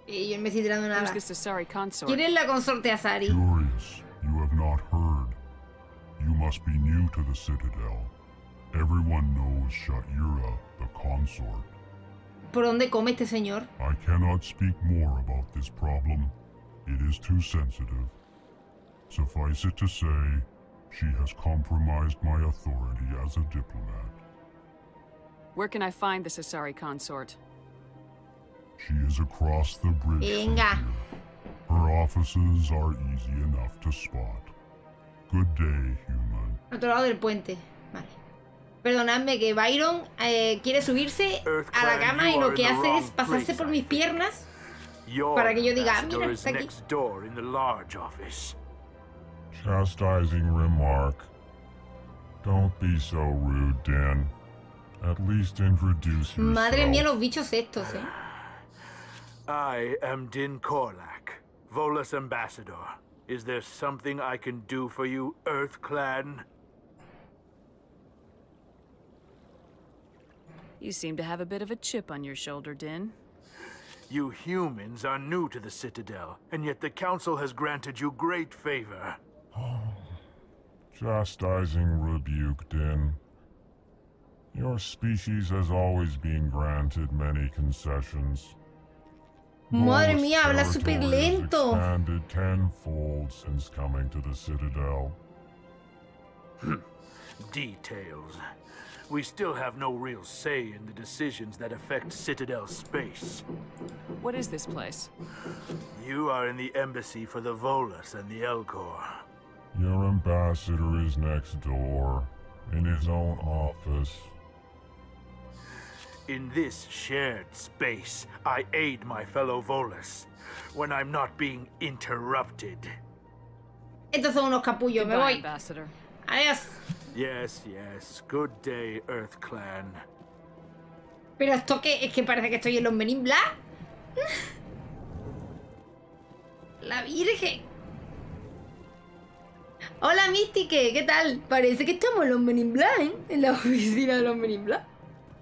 Y yo no me estoy tirando nada. Who's this Asari consort? ¿Quién es la consorte Asari? Curious, you have not heard. You must be new to the Citadel. Everyone knows Sha'ira, the consort. ¿Por dónde come este señor? I cannot speak more about this problem. It is too sensitive. Suffice it to say, she has compromised my authority as a diplomat. Where can I find this Asari consort? She is across the bridge from Venga. here. Her offices are easy enough to spot. Good day, human. Al otro lado del puente. Vale. Perdonadme que Byron eh, quiere subirse a la cama y lo que hace es pasarse por mis piernas para que yo diga, ah, mira, está aquí. Chastising remark. Don't be so rude, Din. At least introduce yourself. Madre mía, los bichos estos, eh. I am Din Korlak, Volus Ambassador. Is there something I can do for you, Earth Clan? You seem to have a bit of a chip on your shoulder, Din. You humans are new to the Citadel, and yet the Council has granted you great favor. Chastising rebuke, Din. Your species has always been granted many concessions. Madre mía, habla Volus súper territory has lento. expanded tenfold since coming to the Citadel. Details. We still have no real say in the decisions that affect Citadel space. What is this place? You are in the embassy for the Volus and the Elcor. Your ambassador is next door, in his own office. In this shared space, I aid my fellow Volus when I'm not being interrupted. Estos son unos capullos, me Goodbye, voy. Ambassador. Adiós. Yes, yes. Good day, Earth Clan. Pero esto que es que parece que estoy en los Men in Black. La Virgen. Hola, Mystique, ¿qué tal? Parece que estamos en los Men in Black, ¿eh? En la oficina de los Men in Black.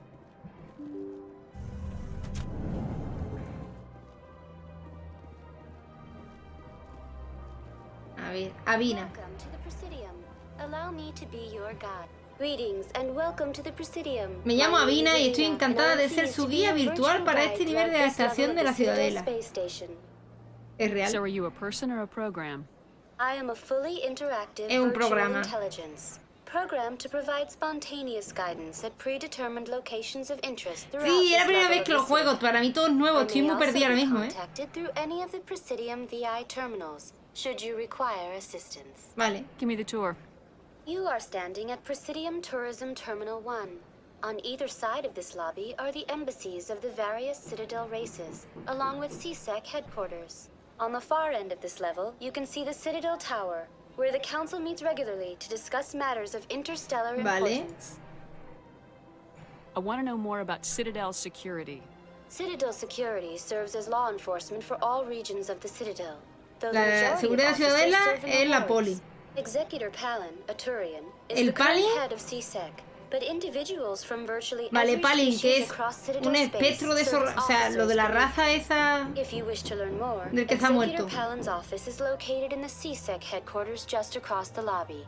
A ver, Avina. Welcome to the Presidium. Allow me to be your guide. Greetings and welcome to the Presidium. Me llamo Avina y estoy encantada de ser su guía virtual para este nivel de la estación de la Ciudadela. ¿Es real? So are you a person or a program? I am a fully interactive Es un virtual programa. intelligence. Programmed to provide spontaneous guidance at predetermined locations of interest throughout Sí, es la this primera level vez of que lo the juego. Para mí todo es nuevo. I Estoy may muy also perdida ahora be mismo, ¿eh? contacted through any of the Presidium V I terminals, should you require assistance. Vale. Give me the tour. You are standing at Presidium Tourism Terminal one. On either side of this lobby are the embassies of the various Citadel races, along with C SEC headquarters. On the far end of this level, you can see the Citadel Tower, where the Council meets regularly to discuss matters of interstellar Vale. importance. I want to know more about Citadel security. Citadel security serves as law enforcement for all regions of the Citadel. though the La majority of seguridad de officers Ciudadela serve in the es la wards. poli. Executor Palin, a Turian, is El the current Palin? head of C SEC, but individuals from virtually Vale, every Palin, que species es across Citadel un space espectro de eso, serve as o sea, lo de la officers raza esa beneath. If you wish to learn more, del que está Executor muerto. Palin's office is located in the C SEC headquarters just across the lobby.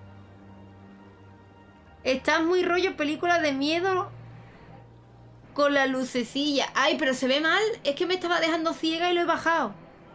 Está muy rollo película de miedo con la lucecilla. Ay, pero se ve mal. Es que me estaba dejando ciega y lo he bajado.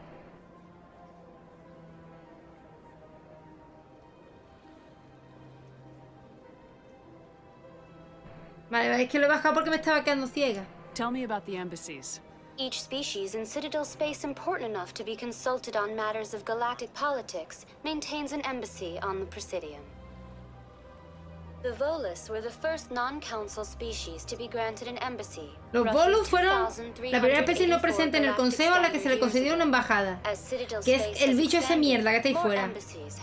Vale, vale, es que lo he bajado porque me estaba quedando ciega. Tell me about the embassies. Each species in Citadel space important enough to be consulted on matters of galactic politics maintains an embassy on the Presidium. The Volus were the first non-council species to be granted an embassy. Los Volus fueron la primera especie no presente en el Consejo a la que se le concedió una embajada, que es el bicho ese mierda que está ahí fuera.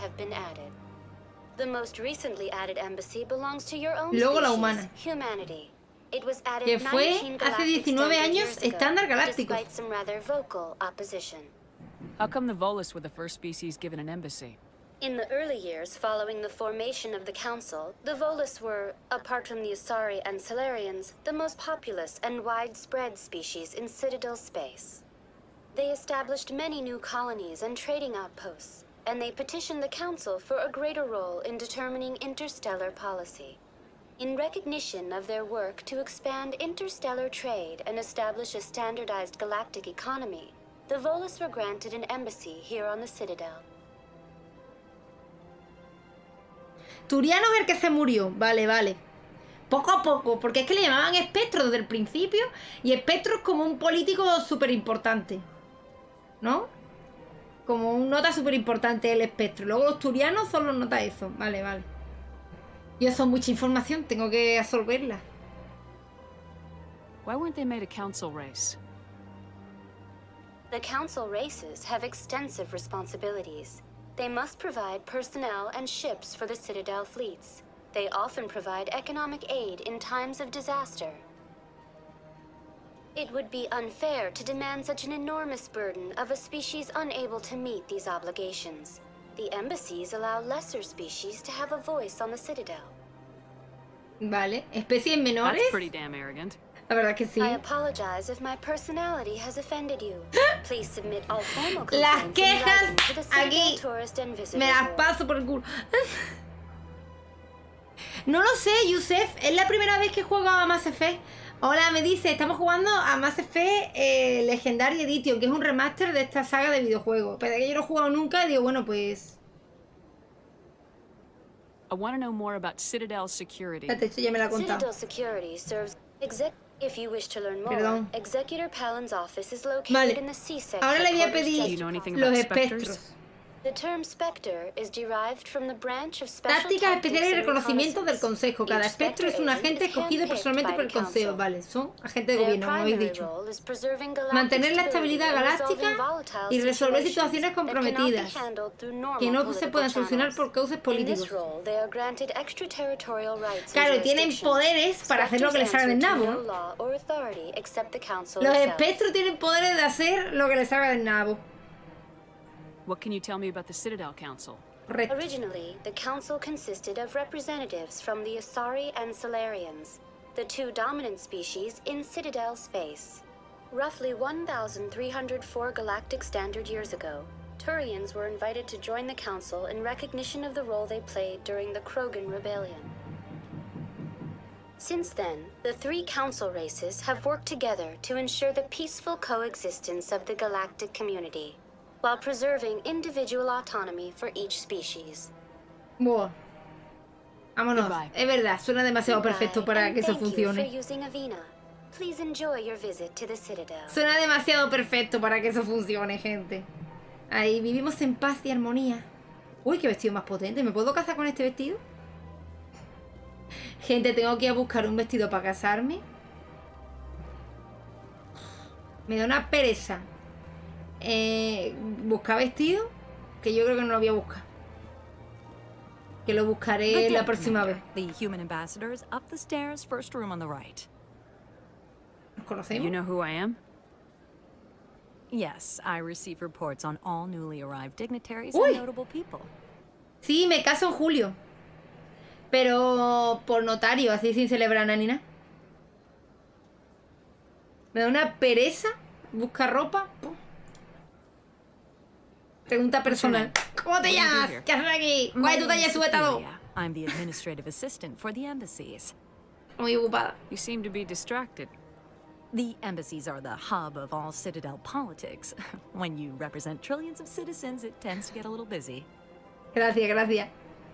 The most recently added embassy belongs to your own Luego la species, humana, humanity. It was added que fue nineteen hace galactic diecinueve standard años years ago, estándar galáctico. despite some rather vocal opposition. How come the Volus were the first species given an embassy? In the early years following the formation of the Council, the Volus were, apart from the Asari and Salarians, the most populous and widespread species in Citadel space. they established many new colonies and trading outposts, and they petitioned the Council for a greater role in determining interstellar policy. In recognition of their work to expand interstellar trade and establish a standardized galactic economy, the Volus were granted an embassy here on the Citadel. Turiano es el que se murió. Vale, vale. Poco a poco, porque es que le llamaban Espectro desde el principio, y Espectro es como un político súper importante, ¿no? Como un nota súper importante el Espectro. Luego los Turianos son los notas eso. Vale, vale. Y eso es mucha información, tengo que absorberla. Why weren't they made a council race? The Council races have extensive responsibilities. They must provide personnel and ships for the Citadel fleets. They often provide economic aid in times of disaster. It would be unfair to demand such an enormous burden of a species unable to meet these obligations. The embassies allow lesser species to have a voice on the Citadel. Vale, especies menores. That's pretty damn arrogant. La verdad que sí. I apologize if my personality has offended you. Please submit all formal Las complaints in quejas writing to the Citadel aquí Tourist and Visitor me las Board. paso por el culo. No lo sé, Yusef. Es la primera vez que juego a Mass Effect. Hola, me dice, estamos jugando a Mass Effect eh, Legendary Edition, que es un remaster de esta saga de videojuegos. Pero que yo no he jugado nunca y digo, bueno, pues... I want to know more about Citadel security. Espérate, esto ya me la ha contado. Citadel Security serves exec. If you wish to learn more, Perdón. Executor Palin's office is located Vale. in the C-Sec. Ahora le voy a headquarters pedir just across the los hall. espectros. The term Spectre is derived from the branch of special Tácticas tactics especiales y and reconocimiento del reconnaissance. Consejo. Cada Each espectro es Spectre un agent agente is escogido handpicked personalmente by por el the Consejo. Council. Vale, son agentes de Their gobierno, como habéis primary dicho. role is preserving galactic Mantener la stability estabilidad and resolving galáctica volatile y resolver situations situaciones that cannot be comprometidas handled through normal que no se political puedan solucionar channels. por causas In políticos. this role, they are granted extraterritorial rights and Claro, tienen jurisdictions. poderes para hacer lo que les salga del Spectres nabo, answer to ¿no? no law or authority except the Council Los itself. espectros tienen poderes de hacer lo que les salga del nabo. What can you tell me about the Citadel Council? Correcto. Originally, the Council consisted of representatives from the Asari and Solarians, the two dominant species in Citadel space. Roughly one thousand three hundred four galactic standard years ago, Turians were invited to join the Council in recognition of the role they played during the Krogan Rebellion. Since then, the three Council races have worked together to ensure the peaceful coexistence of the galactic community, while preserving individual autonomy for each species. Buah. Vámonos. Es verdad, suena demasiado perfecto para que eso Thank you for funcione. using Avina. Please enjoy your visit to the Citadel. Suena demasiado perfecto para que eso funcione, gente. Ahí vivimos en paz y armonía. Uy, qué vestido más potente. ¿Me puedo casar con este vestido? Gente, tengo que ir a buscar un vestido para casarme. Me da una pereza. Eh, buscar vestido, que yo creo que no lo voy a buscar. Que lo buscaré Good la day, próxima Commander. vez. The human ambassadors up the stairs, first room on the right. ¿Nos conocemos? You know who I am? Yes, I receive reports on all newly arrived dignitaries Uy. and notable people. Sí, me caso en julio. Pero por notario, así sin celebrar nada ni nada. Me da una pereza buscar ropa. Pum. Pregunta personal. ¿Cómo te llamas? ¿Qué haces aquí? ¿Cuál es tu talla de sujetador? I'm the administrative assistant for the embassies. Muy ocupada. You seem to be distracted. The embassies are the hub of all Citadel politics. When you represent trillions of citizens, it tends to get a little busy. Gracias, gracias.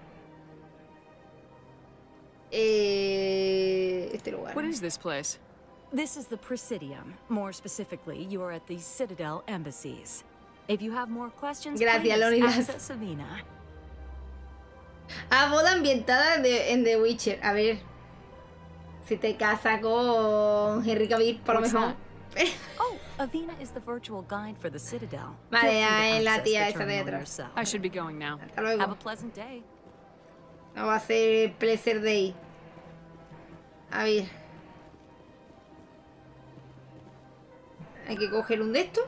Eh, este lugar. What is this place? This is the Presidium. More specifically, you are at the Citadel embassies. If you have more questions, Gracias, please Leonidas. access Avina. Ah, boda ambientada de, en The Witcher. A ver. Si te casa con Henry Cavill, por lo What's mejor. Oh, Avina is the virtual guide for the Citadel. Vale, Feel free to ya es la access tía the esa de terminal atrás. yourself. I should be going now. Hasta luego. Have a pleasant day. No va a ser Pleasure Day. A ver. Hay que coger un de estos.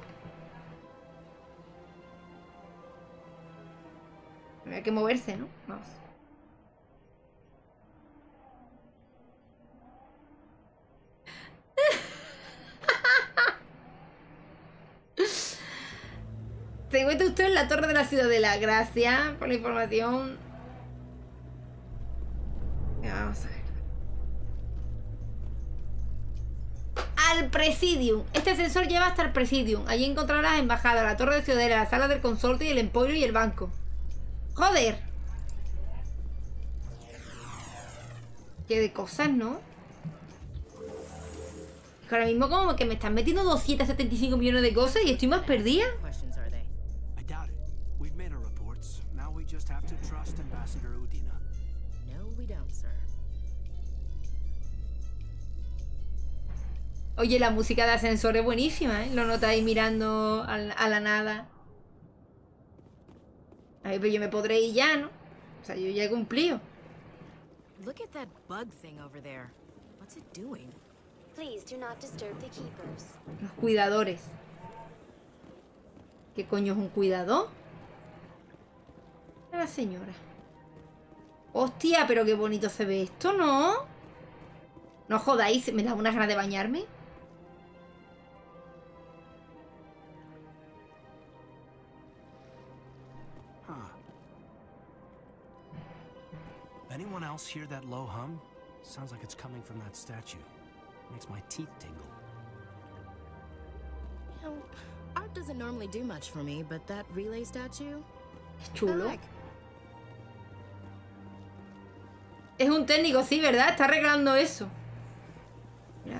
Hay que moverse, ¿no? Vamos. Se encuentra usted en la torre de la Ciudadela. Gracias por la información. Vamos a ver. Al Presidium. Este ascensor lleva hasta el Presidium. Allí encontrarás la embajada, la torre de Ciudadela, la sala del consorte y el emporio y el banco. ¡Joder! Qué de cosas, ¿no? Ahora mismo como que me están metiendo doscientos setenta y cinco millones de cosas y estoy más perdida. I doubt it. We've made our reports. Now we just have to trust Ambassador Udina. No, we don't, sir. Oye, la música de ascensor es buenísima, ¿eh? Lo notáis mirando a, a la nada. A ver, pero yo me podré ir ya, ¿no? O sea, yo ya he cumplido. Look at that bug thing over there. What's it doing? Please do not disturb the keepers. Los cuidadores. ¿Qué coño es un cuidador? La señora. Hostia, pero qué bonito se ve esto, ¿no? No jodáis, me da unas ganas de bañarme. Anyone else hear that low hum? Sounds like it's coming from that statue. Makes my teeth tingle. You know, art doesn't normally do much for me, but that relay statue... Es chulo. Es un técnico, sí, ¿verdad? Está arreglando eso. Mira.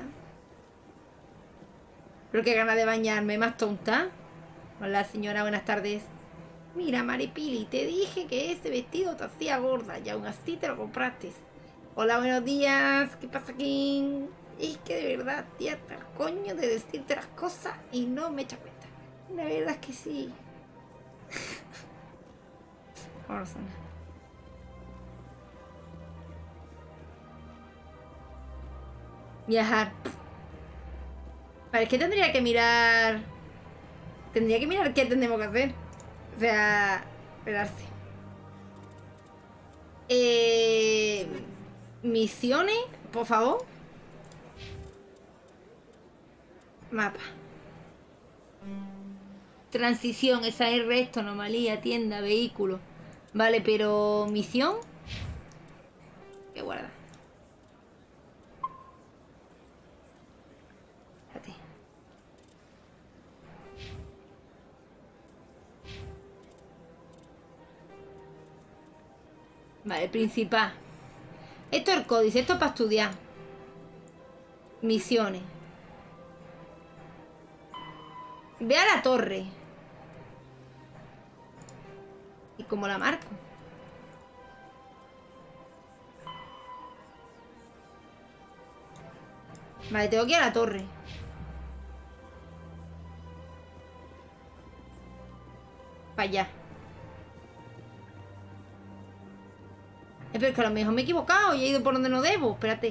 Pero qué ganas de bañarme, más tonta. Hola, señora, buenas tardes. Mira, Maripili, te dije que ese vestido te hacía gorda y aún así te lo compraste. Hola, buenos días. ¿Qué pasa aquí? Es que de verdad, tía, hasta el coño de decirte las cosas y no me echa cuenta. La verdad es que sí. Corazón. Viajar. Vale, es que tendría que mirar... Tendría que mirar qué tendremos que hacer. O sea... Esperarse. Eh... Misiones, por favor. Mapa. Transición, esa es resto, anomalía, tienda, vehículo. Vale, pero... Misión. ¿Qué guarda? Espérate. Vale, principal. Esto es el códice, esto es para estudiar. Misiones. Ve a la torre. ¿Y cómo la marco? Vale, tengo que ir a la torre. Para allá. Eh, pero es que a lo mejor me he equivocado y he ido por donde no debo. Espérate.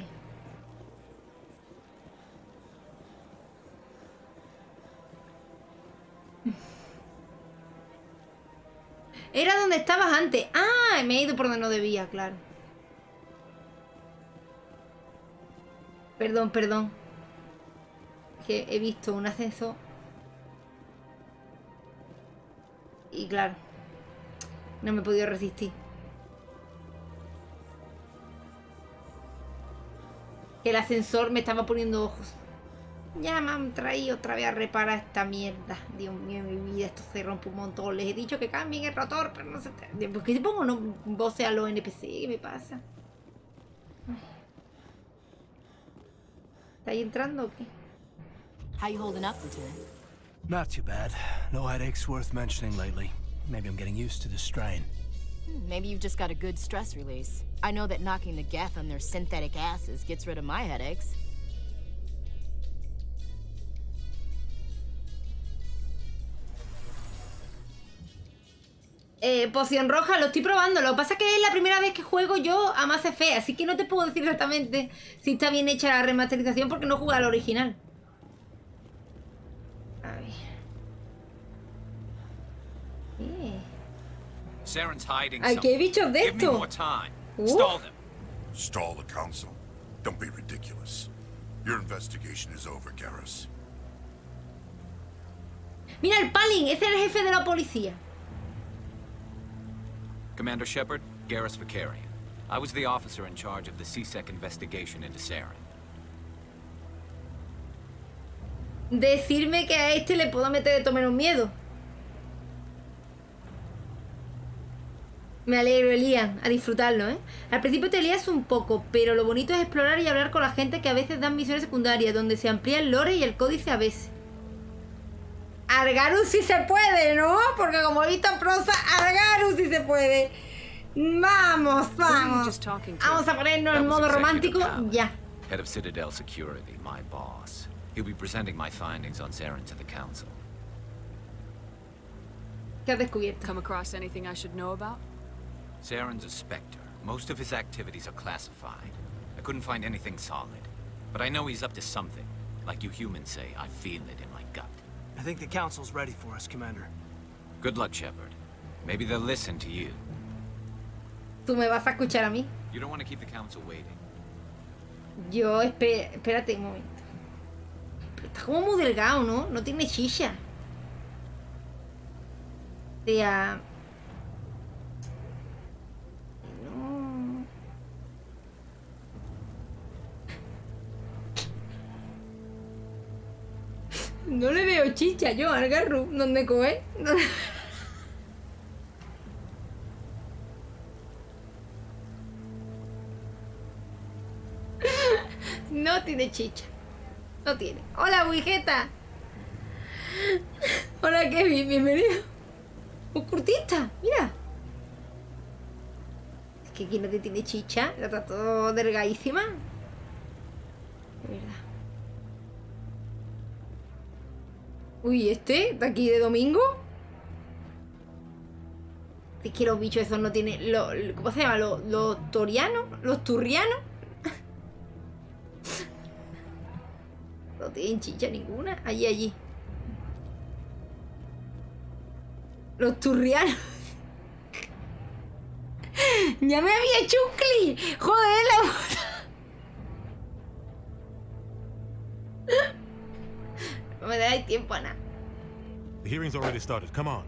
Era donde estabas antes. Ah, me he ido por donde no debía, claro. Perdón, perdón. Que he visto un ascenso. Y claro, no me he podido resistir. El ascensor me estaba poniendo ojos. Ya me han traído otra vez a reparar esta mierda. Dios mío, mi vida, esto se rompe un montón. Les he dicho que cambien el rotor, pero no sé. ¿Por qué pongo no voces a los N P C? ¿Qué me pasa? ¿Está ahí entrando o qué? How you holding up, Lieutenant? Not too bad. No headaches worth mentioning lately. Maybe I'm getting used to the strain. Maybe you've just got a good stress release. I know that knocking the geth on their synthetic asses gets rid of my headaches. Eh, poción roja, lo estoy probando. Lo que pasa es que es la primera vez que juego yo a Mass Effect, así que no te puedo decir exactamente si está bien hecha la remasterización porque no jugué al original. A ver. Eh. Saren's hiding Ay, ¿qué bichos de Give me esto? more time. Uh. Stall them. Stall the council? Don't be ridiculous. Your investigation is over, Garrus. Mira, el Palin, ese es el jefe de la policía. Commander Shepard, Garrus Vakarian. I was the officer in charge of the C SEC investigation into Saren. Decirme que a este le puedo meter de todo menos miedo. Me alegro, Elian, a disfrutarlo, ¿eh? Al principio te lías un poco, pero lo bonito es explorar y hablar con la gente que a veces dan misiones secundarias, donde se amplía el lore y el códice a veces. Argarus sí se puede, ¿no? Porque como he visto en prosa, Argarus sí se puede. Vamos, vamos. Vamos a ponernos en modo romántico, ya. Head of Citadel Security, my boss. He'll be presenting my findings on Saren to the Council. ¿Qué has descubierto? Come across anything I should know about? Saren's a Spectre. Most of his activities are classified. I couldn't find anything solid. But I know he's up to something. Like you humans say, I feel it in my gut. I think the Council's ready for us, Commander. Good luck, Shepard. Maybe they'll listen to you. ¿Tú me vas a escuchar a mí? You don't want to keep the Council waiting. Yo, espé espérate un momento. Está como muy delgado, ¿no? No tiene chicha. O sea... No... No le veo chicha yo al Garru. ¿Dónde coge? No tiene chicha. No tiene. Hola, Wigeta. Hola, Kevin. Bienvenido. Un curtista. Mira. Es que aquí no te tiene chicha. Está todo delgadísima. De verdad. Uy, este. ¿Está aquí de domingo? Es que los bichos esos no tienen... Lo, ¿Cómo se llama? Los, los torianos. Los turrianos. No tienen chicha ninguna. Allí, allí. Los turrianos. Ya me había hecho un clic. Joder, la puta. No me dais tiempo a nada. The hearing's already started. Come on.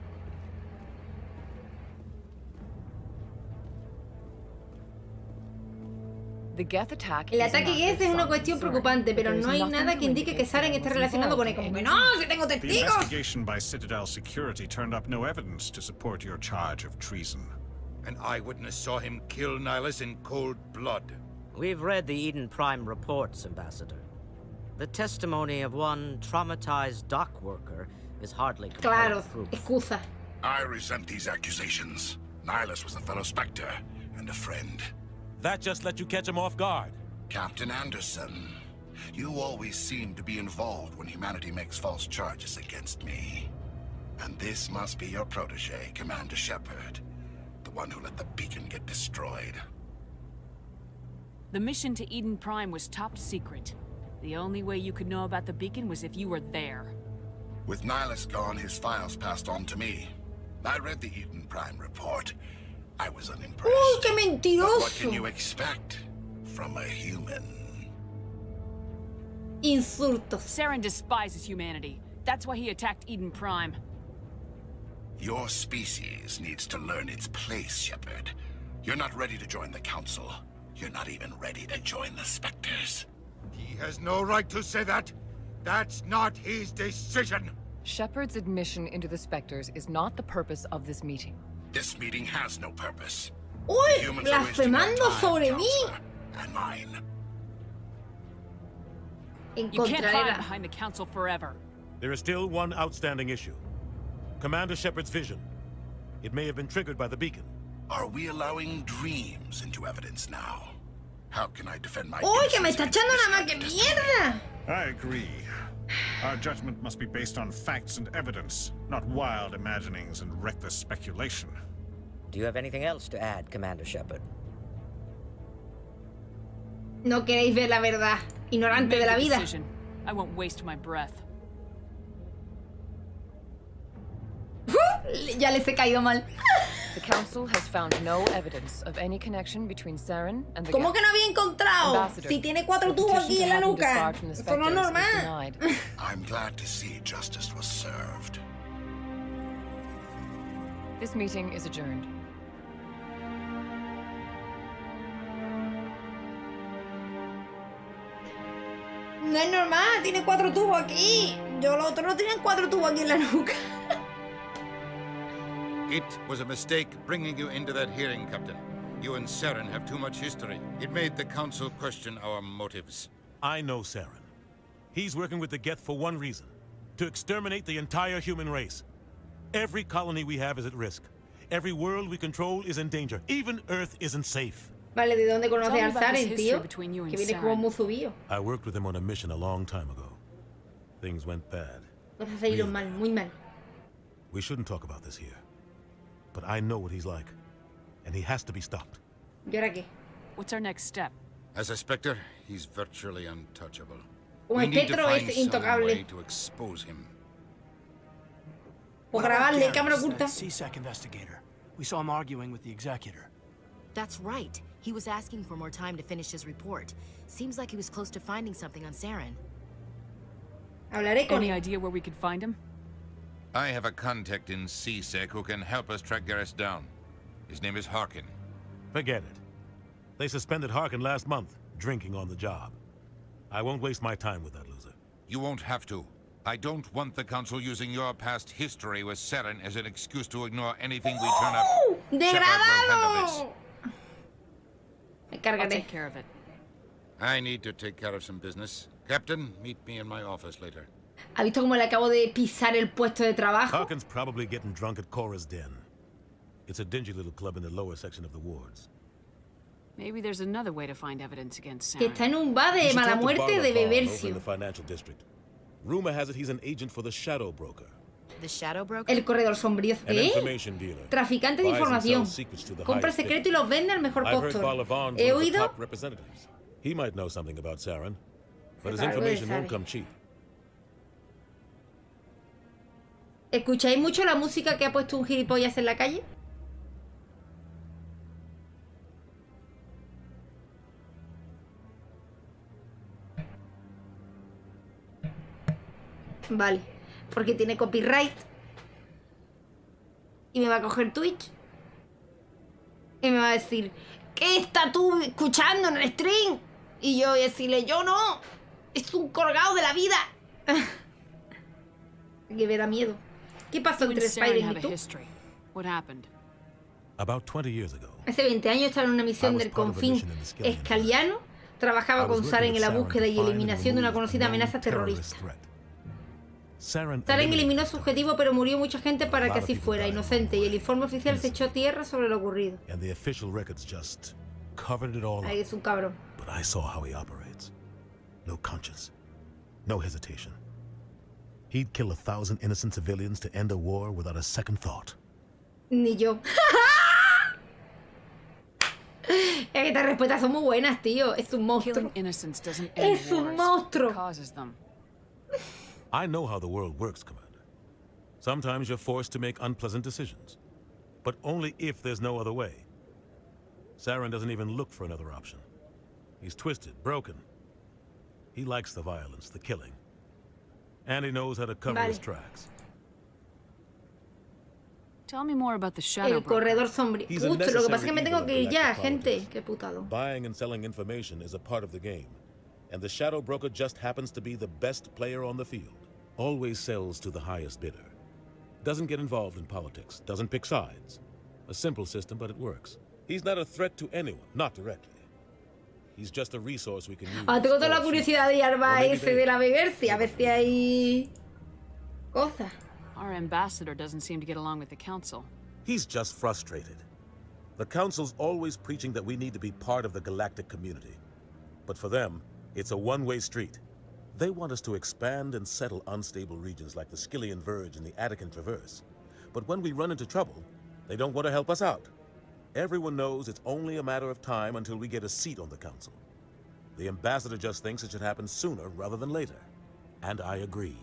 El ataque Geth es una cuestión preocupante, pero no hay nada que indique que Saren esté relacionado con él. Como que no, si tengo The testigos. investigation by Citadel Security turned up no evidence to support your charge of treason. An eyewitness saw him kill Nihilus in cold blood. We've read the Eden Prime reports, Ambassador. The testimony of one traumatized dock worker is hardly Claro, proof. excusa. I resent these accusations. Nihilus was a fellow Spectre and a friend. That just let you catch him off guard. Captain Anderson, you always seem to be involved when humanity makes false charges against me. And this must be your protege, Commander Shepard. The one who let the beacon get destroyed. The mission to Eden Prime was top secret. The only way you could know about the beacon was if you were there. With Nihilus gone, his files passed on to me. I read the Eden Prime report. I was unimpressed. Uy, qué mentiroso. But what can you expect from a human? Insultos. Saren despises humanity. That's why he attacked Eden Prime. Your species needs to learn its place, Shepard. You're not ready to join the Council. You're not even ready to join the Spectres. He has no right to say that. That's not his decision. Shepard's admission into the Spectres is not the purpose of this meeting. This meeting has no purpose. Uy, blasfemando sobre mí. And mine. You can't hide behind the Council forever. There is still one outstanding issue. Commander Shepard's vision. It may have been triggered by the beacon. Are we allowing dreams into evidence now? How can I defend my Uy, que me está echando nada más que mierda. I agree. Our judgment must be based on facts and evidence, not wild imaginings and reckless speculation. Do you have anything else to add, Commander Shepard? No queréis ver la verdad, ignorante de la vida. I won't waste my breath. Ya les he caído mal. The Council has found no evidence of any connection between Saren and the ¿Cómo que no había encontrado? Si tiene cuatro tubos aquí en la nuca. Eso no es normal. I'm glad to see justice was served. This meeting is adjourned. No es normal, tiene cuatro tubos aquí. Yo los otros no tenían cuatro tubos aquí en la nuca. It was a mistake bringing you into that hearing, Captain. You and Saren have too much history. It made the Council question our motives. I know Saren. He's working with the Geth for one reason. To exterminate the entire human race. Every colony we have is at risk. Every world we control is in danger. Even Earth isn't safe. Vale, ¿de dónde conoces a Saren, tío? Que viene como muy subido. I worked with him on a mission a long time ago. Things went bad. Vas a salieron mal, muy mal. We shouldn't talk about this here. But I know what he's like. And he has to be stopped. ¿Y ahora qué? What's our next step? As a Spectre, he's virtually untouchable. Un espectro es intocable. To expose him. O grabarle, cámara oculta. C SEC investigator. We saw him arguing with the executor. That's right. He was asking for more time to finish his report. Seems like he was close to finding something on Saren. Hablaré con Any él. idea where we could find him? I have a contact in C SEC who can help us track Garrus down. His name is Harkin. Forget it. They suspended Harkin last month, drinking on the job. I won't waste my time with that loser. You won't have to. I don't want the Council using your past history with Saren as an excuse to ignore anything we turn up. ¡Degradado! Me I'll cargaré. take care of it. I need to take care of some business. Captain, meet me in my office later. ¿Ha visto cómo le acabo de pisar el puesto de trabajo? Harkin's probably getting drunk at Cora's Den. It's a dingy little club in the lower section of the wards. Maybe there's another way to find evidence against Que Saren. está en un bar de mala muerte de Over in Beversio. the financial district. Rumor has it he's an agent for the Shadow Broker. The Shadow Broker? El corredor sombrío. An ¿Eh? information dealer. Traficante de Buys and información. sells secrets to the Compra highest secreto y los vende al mejor bidder. I've heard postor. Balavon's He one of the oído. top representatives. He might know something about Saren, but his Algo de information won't Saren. come cheap. ¿Escucháis mucho la música que ha puesto un gilipollas en la calle? Vale, porque tiene copyright. Y me va a coger Twitch. Y me va a decir, ¿qué estás tú escuchando en el stream? Y yo voy a decirle, yo no. Es un colgado de la vida. Que me da miedo. ¿Qué pasó You and entre Saren Spider have y a tú? history. What happened? About twenty years ago, Hace veinte años estaba en una I misión was del part of a confín mission in the Skillian escaliano. Trabajaba I was con working Saren with en la Saren búsqueda to y find and eliminación de una remove conocida a known amenaza terrorist terrorista. threat. Saren Saren eliminated eliminó su objetivo, pero murió mucha gente para A que lot of así people fuera, died inocente, y el informe oficial se echó tierra sobre lo ocurrido. and the official records just covered it all Ahí up. es un cabrón. But I saw how he operates. No conscience. No hesitation. He'd kill a thousand innocent civilians to end a war without a second thought. Ni yo. Es que estas respuestas son muy buenas, tío. Es un monstruo. Killing innocents doesn't end Es un wars. monstruo. It causes them. I know how the world works, Commander. Sometimes you're forced to make unpleasant decisions. But only if there's no other way. Saren doesn't even look for another option. He's twisted, broken. He likes the violence, the killing. And he knows how to cover Vale. his tracks. Tell me more about the Shadow El Broker. corredor sombrío. He's a Justo, lo que pasa es que me necessary tengo que ir evil ya, of galactic gente. politics. Qué putado. Buying and selling information is a part of the game. And the Shadow Broker just happens to be the best player on the field. Always sells to the highest bidder. Doesn't get involved in politics. Doesn't pick sides. A simple system, but it works. He's not a threat to anyone, not directly. He's just a resource we can use. Ah, tengo toda la or curiosidad de Arba Or maybe ese they- de la Beversi, a ver si hay cosas. Our ambassador doesn't seem to get along with the council. He's just frustrated. The Council's always preaching that we need to be part of the galactic community. But for them, it's a one-way street. They want us to expand and settle unstable regions like the Skillian Verge and the Attican Traverse. But when we run into trouble, they don't want to help us out. Everyone knows it's only a matter of time until we get a seat on the Council. The Ambassador just thinks it should happen sooner rather than later. And I agree.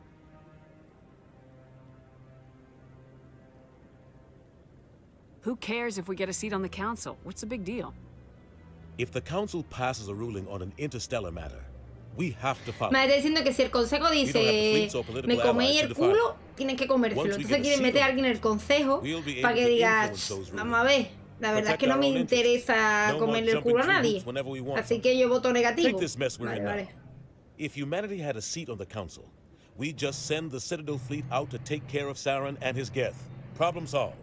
Who cares if we get a seat on the council? What's the big deal? If the Council passes a ruling on an interstellar matter, We have to follow. Me está diciendo que si el consejo dice me coméis el culo, tienen que comérselo. Entonces quieren meter a alguien en el consejo para que diga, vamos a ver, la verdad es que no me interesa comerle el culo a nadie. Así que yo voto negativo. Vale, vale. If humanity had a seat on the council, we just send the Citadel fleet out to take care of Saren and his Geth. Problem solved.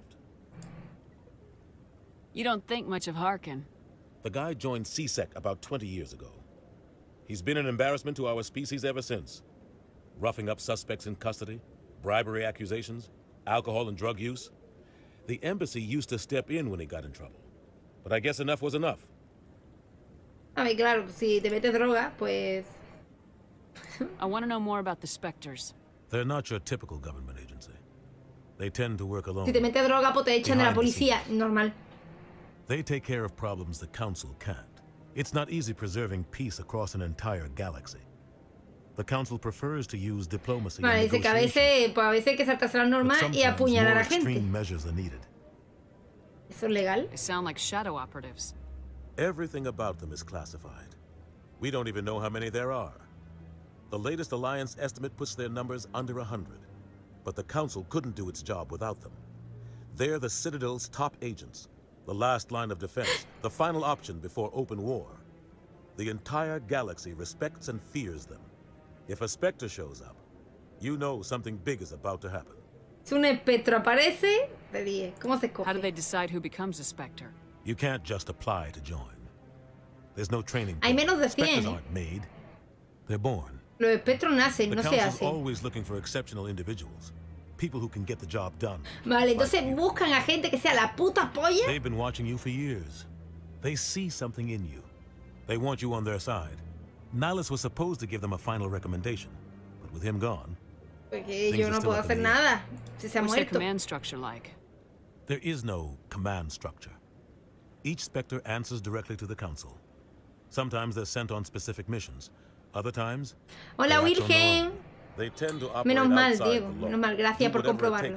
You don't think much of Harkin. The guy joined C SEC about twenty years ago. He's been an embarrassment to our species ever since. Roughing up suspects in custody, bribery accusations, alcohol and drug use. The embassy used to step in when he got in trouble. But I guess enough was enough. A ver, claro, si te metes droga, pues... I want to know more about the Spectres. They're not your typical government agency. They tend to work alone. Si te metes droga, pues te echan de la policía, normal. They take care of problems the council can't. It's not easy preserving peace across an entire galaxy. The council prefers to use diplomacy. Vale, dice que a veces, pues a veces hay que saltarse la norma y apuñalar a gente. Measures are needed. ¿Eso es legal? They sound like shadow operatives. Everything about them is classified. We don't even know how many there are. The latest Alliance estimate puts their numbers under a hundred. But the council couldn't do its job without them. They're the Citadel's top agents. The last line of defense, the final option before open war. The entire galaxy respects and fears them. If a Spectre shows up, you know something big is about to happen. Si un espectro aparece, te dije, ¿cómo se escoge? How do they decide who becomes a Spectre? You can't just apply to join. There's no training. Hay menos de cien. Spectres aren't made. They're born. Los espectros nacen, no se hacen. The council's always looking for exceptional individuals. People who can get the job done. Vale, entonces buscan a gente que sea la puta polla. They've been watching you for years. They see something in you. They want you on their side. Nihilus was supposed to give them a final recommendation, but with him gone, porque yo no puedo hacer nada. Si se ha muerto. What's the command structure like? There is no command structure. Each Spectre answers directly to the council. Sometimes they're sent on specific missions. Other times, hola Virgen. Menos mal, Diego. Menos mal, gracias por comprobarlo.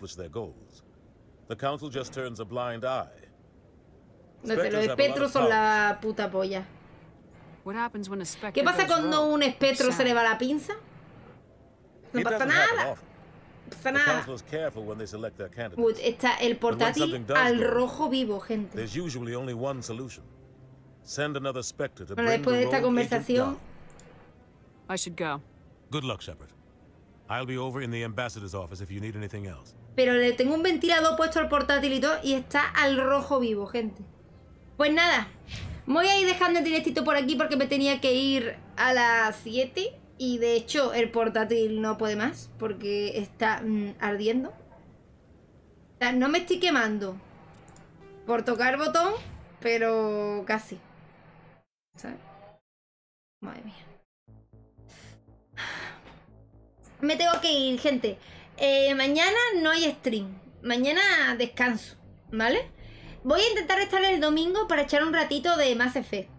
Entonces, los espectros son la puta polla. ¿Qué pasa cuando un espectro se le va la pinza? No pasa nada. No pasa nada. Uy, está el portátil al rojo vivo, gente. Bueno, después de esta conversación... I should go. Good luck, Shepard. I'll be over in the ambassador's office if you need anything else. Pero le tengo un ventilador puesto al portátil y todo y está al rojo vivo, gente. Pues nada, voy a ir dejando el directito por aquí porque me tenía que ir a las siete y de hecho el portátil no puede más porque está mm, ardiendo. O sea, no me estoy quemando por tocar el botón, pero casi. ¿Sabes? Madre mía. Me tengo que ir, gente. Eh, mañana no hay stream. Mañana descanso, ¿vale? Voy a intentar estar el domingo para echar un ratito de Mass Effect.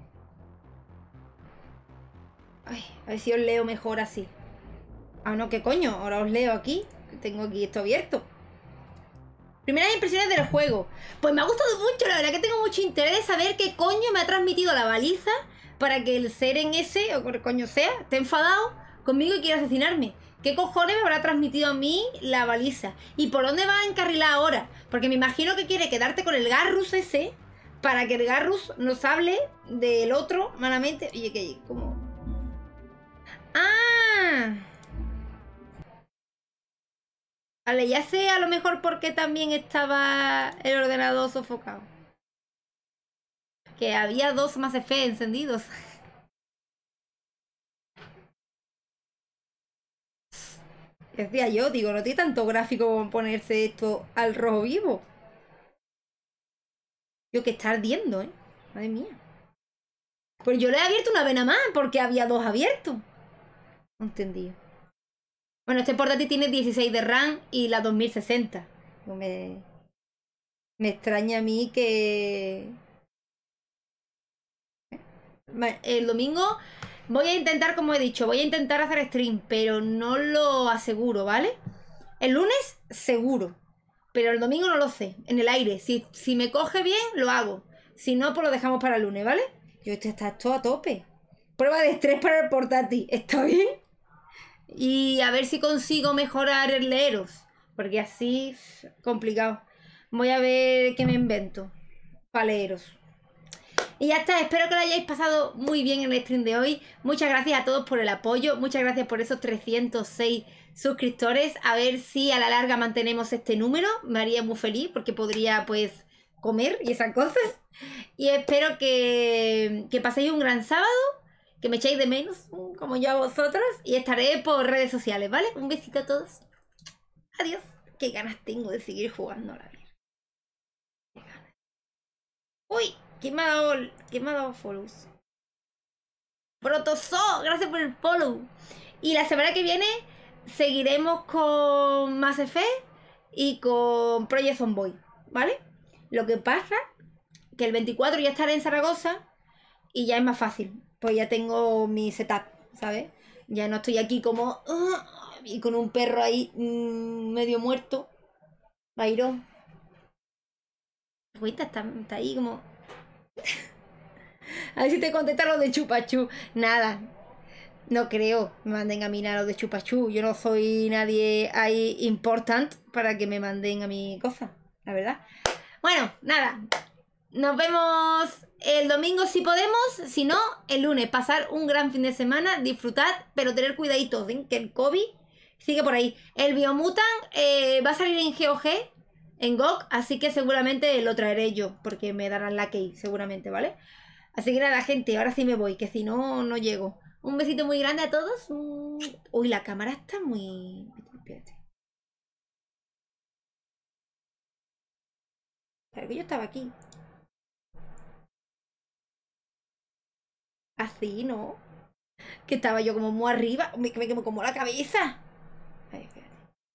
Ay, a ver si os leo mejor así. Ah, no, ¿qué coño? Ahora os leo aquí. Tengo aquí esto abierto. Primeras impresiones del juego. Pues me ha gustado mucho, la verdad que tengo mucho interés de saber qué coño me ha transmitido la baliza para que el Seren ese, o que coño sea, esté enfadado conmigo y quiera asesinarme. ¿Qué cojones me habrá transmitido a mí la baliza? ¿Y por dónde va a encarrilar ahora? Porque me imagino que quiere quedarte con el Garrus ese para que el Garrus nos hable del otro malamente. Oye, ¿qué? ¿Cómo? ¡Ah! Vale, ya sé a lo mejor por qué también estaba el ordenador sofocado. Que había dos Mass Effect encendidos. Decía yo, digo, no tiene tanto gráfico como ponerse esto al rojo vivo. Yo que está ardiendo, ¿eh? Madre mía. Pues yo le he abierto una vena más, porque había dos abiertos. No entendí. Bueno, este portátil tiene dieciséis de RAM y la dos mil sesenta. Me, me extraña a mí que... El domingo... Voy a intentar, como he dicho, voy a intentar hacer stream, pero no lo aseguro, ¿vale? El lunes, seguro. Pero el domingo no lo sé, en el aire. Si, si me coge bien, lo hago. Si no, pues lo dejamos para el lunes, ¿vale? Yo esto está todo a tope. Prueba de estrés para el portátil. ¿Está bien? Y a ver si consigo mejorar el leeros. Porque así, complicado. Voy a ver qué me invento para leeros. Y ya está, espero que lo hayáis pasado muy bien en el stream de hoy. Muchas gracias a todos por el apoyo. Muchas gracias por esos trescientos seis suscriptores. A ver si a la larga mantenemos este número. Me haría muy feliz porque podría, pues, comer y esas cosas. Y espero que, que paséis un gran sábado. Que me echéis de menos, como yo a vosotros. Y estaré por redes sociales, ¿vale? Un besito a todos. Adiós. Qué ganas tengo de seguir jugando a la vida. Qué ganas. Uy, ¿quién me ha dado, ¿quién me ha dado follows? Protozo, gracias por el follow. Y la semana que viene seguiremos con Mass Effect y con Project Zomboid, ¿vale? Lo que pasa que el veinticuatro ya estaré en Zaragoza y ya es más fácil. Pues ya tengo mi setup, ¿sabes? Ya no estoy aquí como... Uh, y con un perro ahí mmm, medio muerto. Byron. Agüita está, está ahí como... A ver si te contesta lo de Chupachú. Nada. No creo me manden a mí nada lo de Chupachú. Yo no soy nadie ahí important para que me manden a mi cosa. La verdad. Bueno, nada. Nos vemos el domingo si podemos. Si no, el lunes. Pasar un gran fin de semana. Disfrutad, pero tener cuidaditos, ¿eh? Que el COVID sigue por ahí. El Biomutant eh, va a salir en G O G, en G O G, así que seguramente lo traeré yo, porque me darán la key, seguramente, ¿vale? Así que nada, gente, ahora sí me voy, que si no, no llego. Un besito muy grande a todos. Uy, la cámara está muy... Espérate. Claro que yo estaba aquí. Así, ¿no? Que estaba yo como muy arriba. Me, me quemo como la cabeza. Ay, espérate.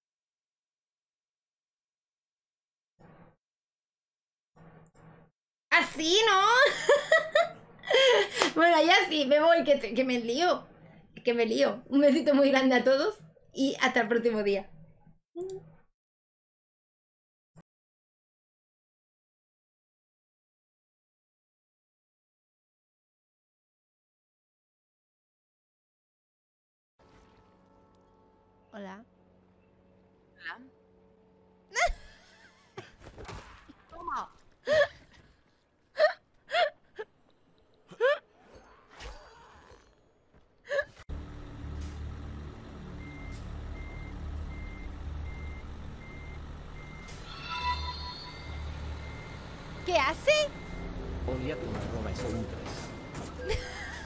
Así, ¿no? Bueno, ya sí, me voy, que, que me lío. Que me lío. Un besito muy grande a todos y hasta el próximo día. Hola. Hola. Toma. ¿Qué hace? Odia que me robes un tres.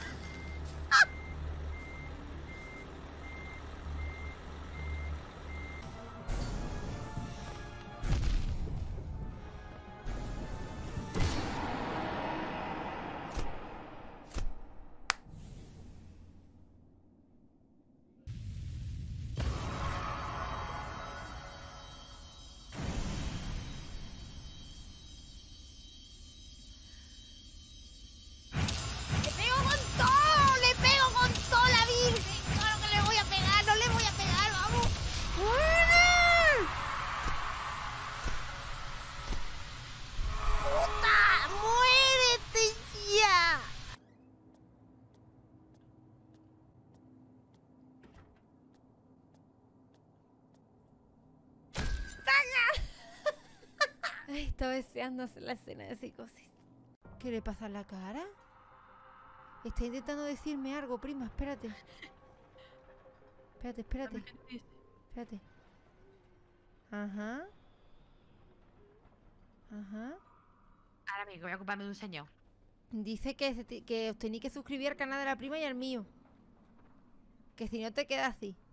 Estaba deseando hacer la escena de psicosis. ¿Qué le pasa a la cara? Está intentando decirme algo, prima, espérate. Espérate, espérate. Espérate. Ajá. Ajá. Ahora mismo voy a ocuparme de un señor. Dice que, que os tenéis que suscribir al canal de la prima y al mío. Que si no te queda así.